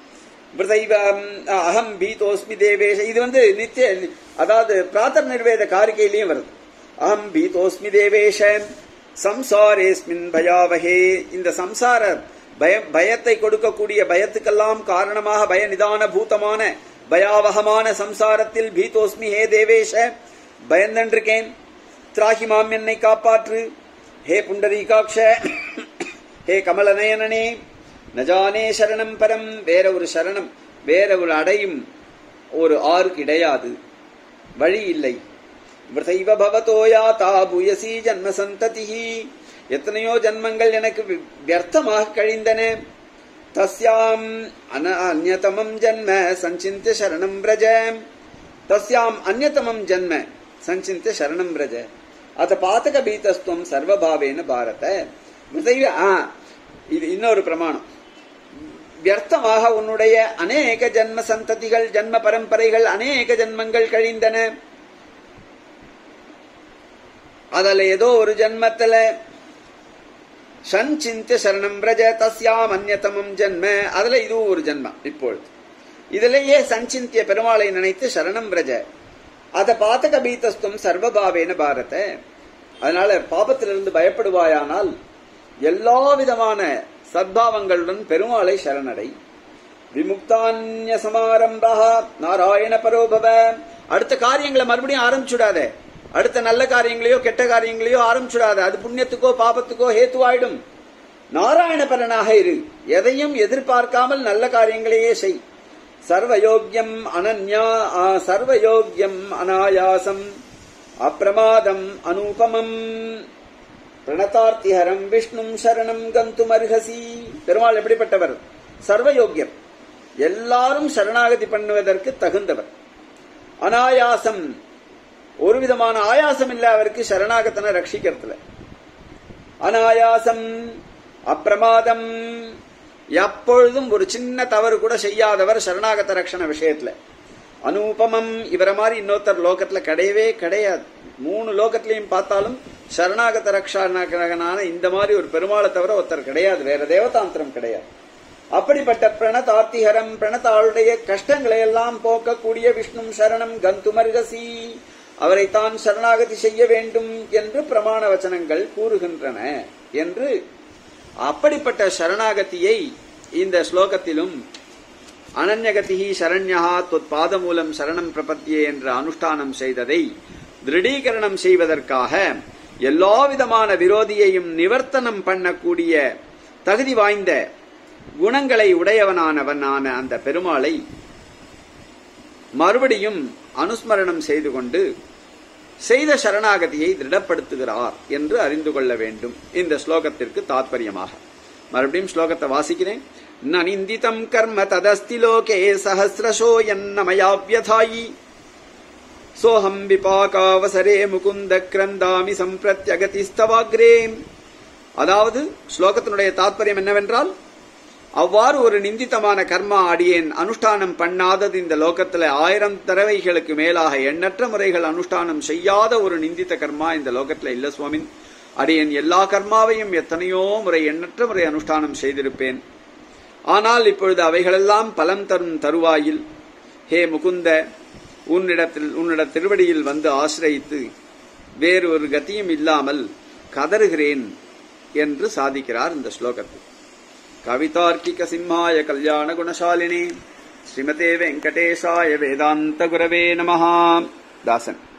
அகம் பீதோஸ்மி தேவேஷ, இது நித்திய, அதாவது பிராத்தர் நிர்வேத காரிகையிலையும் வருது. அகம் பீதோஸ்மி தேவேஷ சம்சாரேஸ்மின் பயாவஹே, இந்த சம்சார பயத்தை கொடுக்கக்கூடிய பயத்துக்கெல்லாம் காரணமாக பய நிதான பூதமான பயாவகமான சம்சாரத்தில் பீதோஸ்மி ஹே தேவேஷ பயந்தன்றிருக்கேன். திராஹி மாம் என்னை காப்பாற்று, ஹே புண்டரீகாக்ஷ ஹே கமலநயனனே, நஜானே சரணம் பரம், வேற ஒரு சரணம் வேற ஒரு அடையும் ஒரு ஆறு கிடையாது, வழி இல்லை. விருதைவ பவதோ யாதா பூயசி ஜன்ம சந்ததிஹி, எத்தனையோ ஜன்மங்கள் எனக்கு வியர்த்தமாக கழிந்தன. தஸ்யாம் அன்யதமம் ஜன்ம சஞ்சிந்த்ய சரணம் பிரஜ, தஸ்யாம் அன்யதமம் ஜன்ம சஞ்சிந்த்ய சரணம் பிரஜ அத பாதக பீதஸ்துவம் சர்வபாவேன பாரத. இது இன்னொரு பிரமாணம். வியர்த்தமாக உன்னுடைய அநேக ஜன்ம சந்ததிகள், ஜன்ம பரம்பரைகள், அநேக ஜன்மங்கள் கழிந்தன. அதில் ஏதோ ஒரு ஜன்மத்துல சஞ்சிந்த்ய சரணம் பிரஜ தஸ்யாம் அன்யதமம் ஜன்ம, அதுல இதுவும் ஒரு ஜன்மம். இப்பொழுது இதிலேயே சஞ்சிந்திய பெருமாளை நினைத்து சரணம் பிரஜ அத பாத்தக பீதஸ்துவம் சர்வபாவேன பாரத. அதனால பாபத்திலிருந்து பயப்படுவாயானால் எல்லா விதமான சத்பாவங்களுடன் பெருமாளை சரணடை. விமுக்தான்ய சமாரம்பா நாராயண பரோபவ, அடுத்த காரியங்களை மறுபடியும் ஆரம்பிச்சுடாத, அடுத்த நல்ல காரியங்களையோ கெட்ட காரியங்களையோ ஆரம்பிச்சுடாத, அது புண்ணியத்துக்கோ பாபத்துக்கோ ஹேத்துவாயிடும். நாராயண பரனாக இரு, எதையும் எதிர்பார்க்காமல் நல்ல காரியங்களையே செய். சர்வயோக்யம் அனன்யா சர்வயோக்யம் அநாயாசம் அப்பிரமாதம் அனூபமம் பிரணதார்த்திஹரம் விஷ்ணும் சரணம் கந்துமர்ஹசி. பெருமாள் எப்படிப்பட்டவர்? சர்வயோக்கியர், எல்லாரும் சரணாகதி பண்ணுவதற்கு தகுந்தவர். அநாயாசம், ஒரு விதமான ஆயாசம் இல்ல அவருக்கு சரணாகத்தனை ரட்சிக்கிறதுல. அநாயாசம் அப்பிரமாதம், எப்பொழுதும் ஒரு சின்ன தவறு கூட செய்யாதவர் சரணாகத ரட்சண விஷயத்துல. அனூபமம், இவரை மாதிரி இன்னொருத்தர் லோகத்துல கிடையவே கிடையாது. 3 லோகத்திலையும் பார்த்தாலும் சரணாகத ரக்ஷகனான இந்த மாதிரி ஒரு பெருமாளை தவிர ஒருத்தர் கிடையாது, வேற தேவதாந்திரம் கிடையாது. அப்படிப்பட்ட பிரணதார்த்திஹரம், பிரணதாளுடைய கஷ்டங்களை எல்லாம் போக்கக்கூடிய விஷ்ணு சரணம் கந்துமர்ஹசி, அவரைத்தான் சரணாகதி செய்ய வேண்டும் என்று பிரமாண வச்சனங்கள் கூறுகின்றன என்று அப்படிப்பட்ட சரணாகதியை இந்த ஸ்லோகத்திலும் அனன்யகதிஹி சரண்யா தொத் பாதமூலம் சரணம் பிரபத்தியே என்ற அனுஷ்டானம் செய்ததை திருடீகரணம் செய்வதற்காக எல்லா விதமான விரோதியையும் நிவர்த்தனம் பண்ணக்கூடிய தகுதி வாய்ந்த குணங்களை உடையவனானவனான அந்த பெருமாளை மறுபடியும் அனுஸ்மரணம் செய்து கொண்டு செய்த சரணாகதியை திருடப்படுத்துகிறார் என்று அறிந்து கொள்ள வேண்டும் இந்த ஸ்லோகத்திற்கு தாத்பரியமாக. மறுபடியும் ஸ்லோகத்தை வாசிக்கிறேன். ந நிந்திதம் கர்ம ததஸ்தி லோகே சஹஸ்ரசோ யன்னமயாவ்யதாயி சோஹம் விபாகாவசரே முகுந்த கிரந்தாமி சம்பிரத்யகதிஸ்தவாக்ரே. அதாவது ஸ்லோகத்தினுடைய தாத்பரியம் என்னவென்றால், அவ்வாறு ஒரு நிந்தித்தமான கர்மா அடியேன் அனுஷ்டானம் பண்ணாதது இந்த லோகத்துல 1000 தடவைகளுக்கு மேலாக எண்ணற்ற முறைகள் அனுஷ்டானம் செய்யாத ஒரு நிந்தித்த கர்மா இந்த லோகத்துல இல்ல சுவாமி. அடியேன் எல்லா கர்மாவையும் எத்தனையோ முறை எண்ணற்ற முறை அனுஷ்டானம் செய்திருப்பேன். ஆனால் இப்பொழுது அவைகளெல்லாம் பலம் தரும் தருவாயில் ஹே முகுந்த, உன்னிட திருவடியில் வந்து ஆசிரயித்து வேறு ஒரு கதியும் இல்லாமல் கதறுகிறேன் என்று சாதிக்கிறார் இந்த ஸ்லோகத்தில். கவிதார்க்கிக சிம்மாய கல்யாண குணசாலினி ஸ்ரீமதே வெங்கடேஷாய வேதாந்த குரவே நமஹ. தாசன்.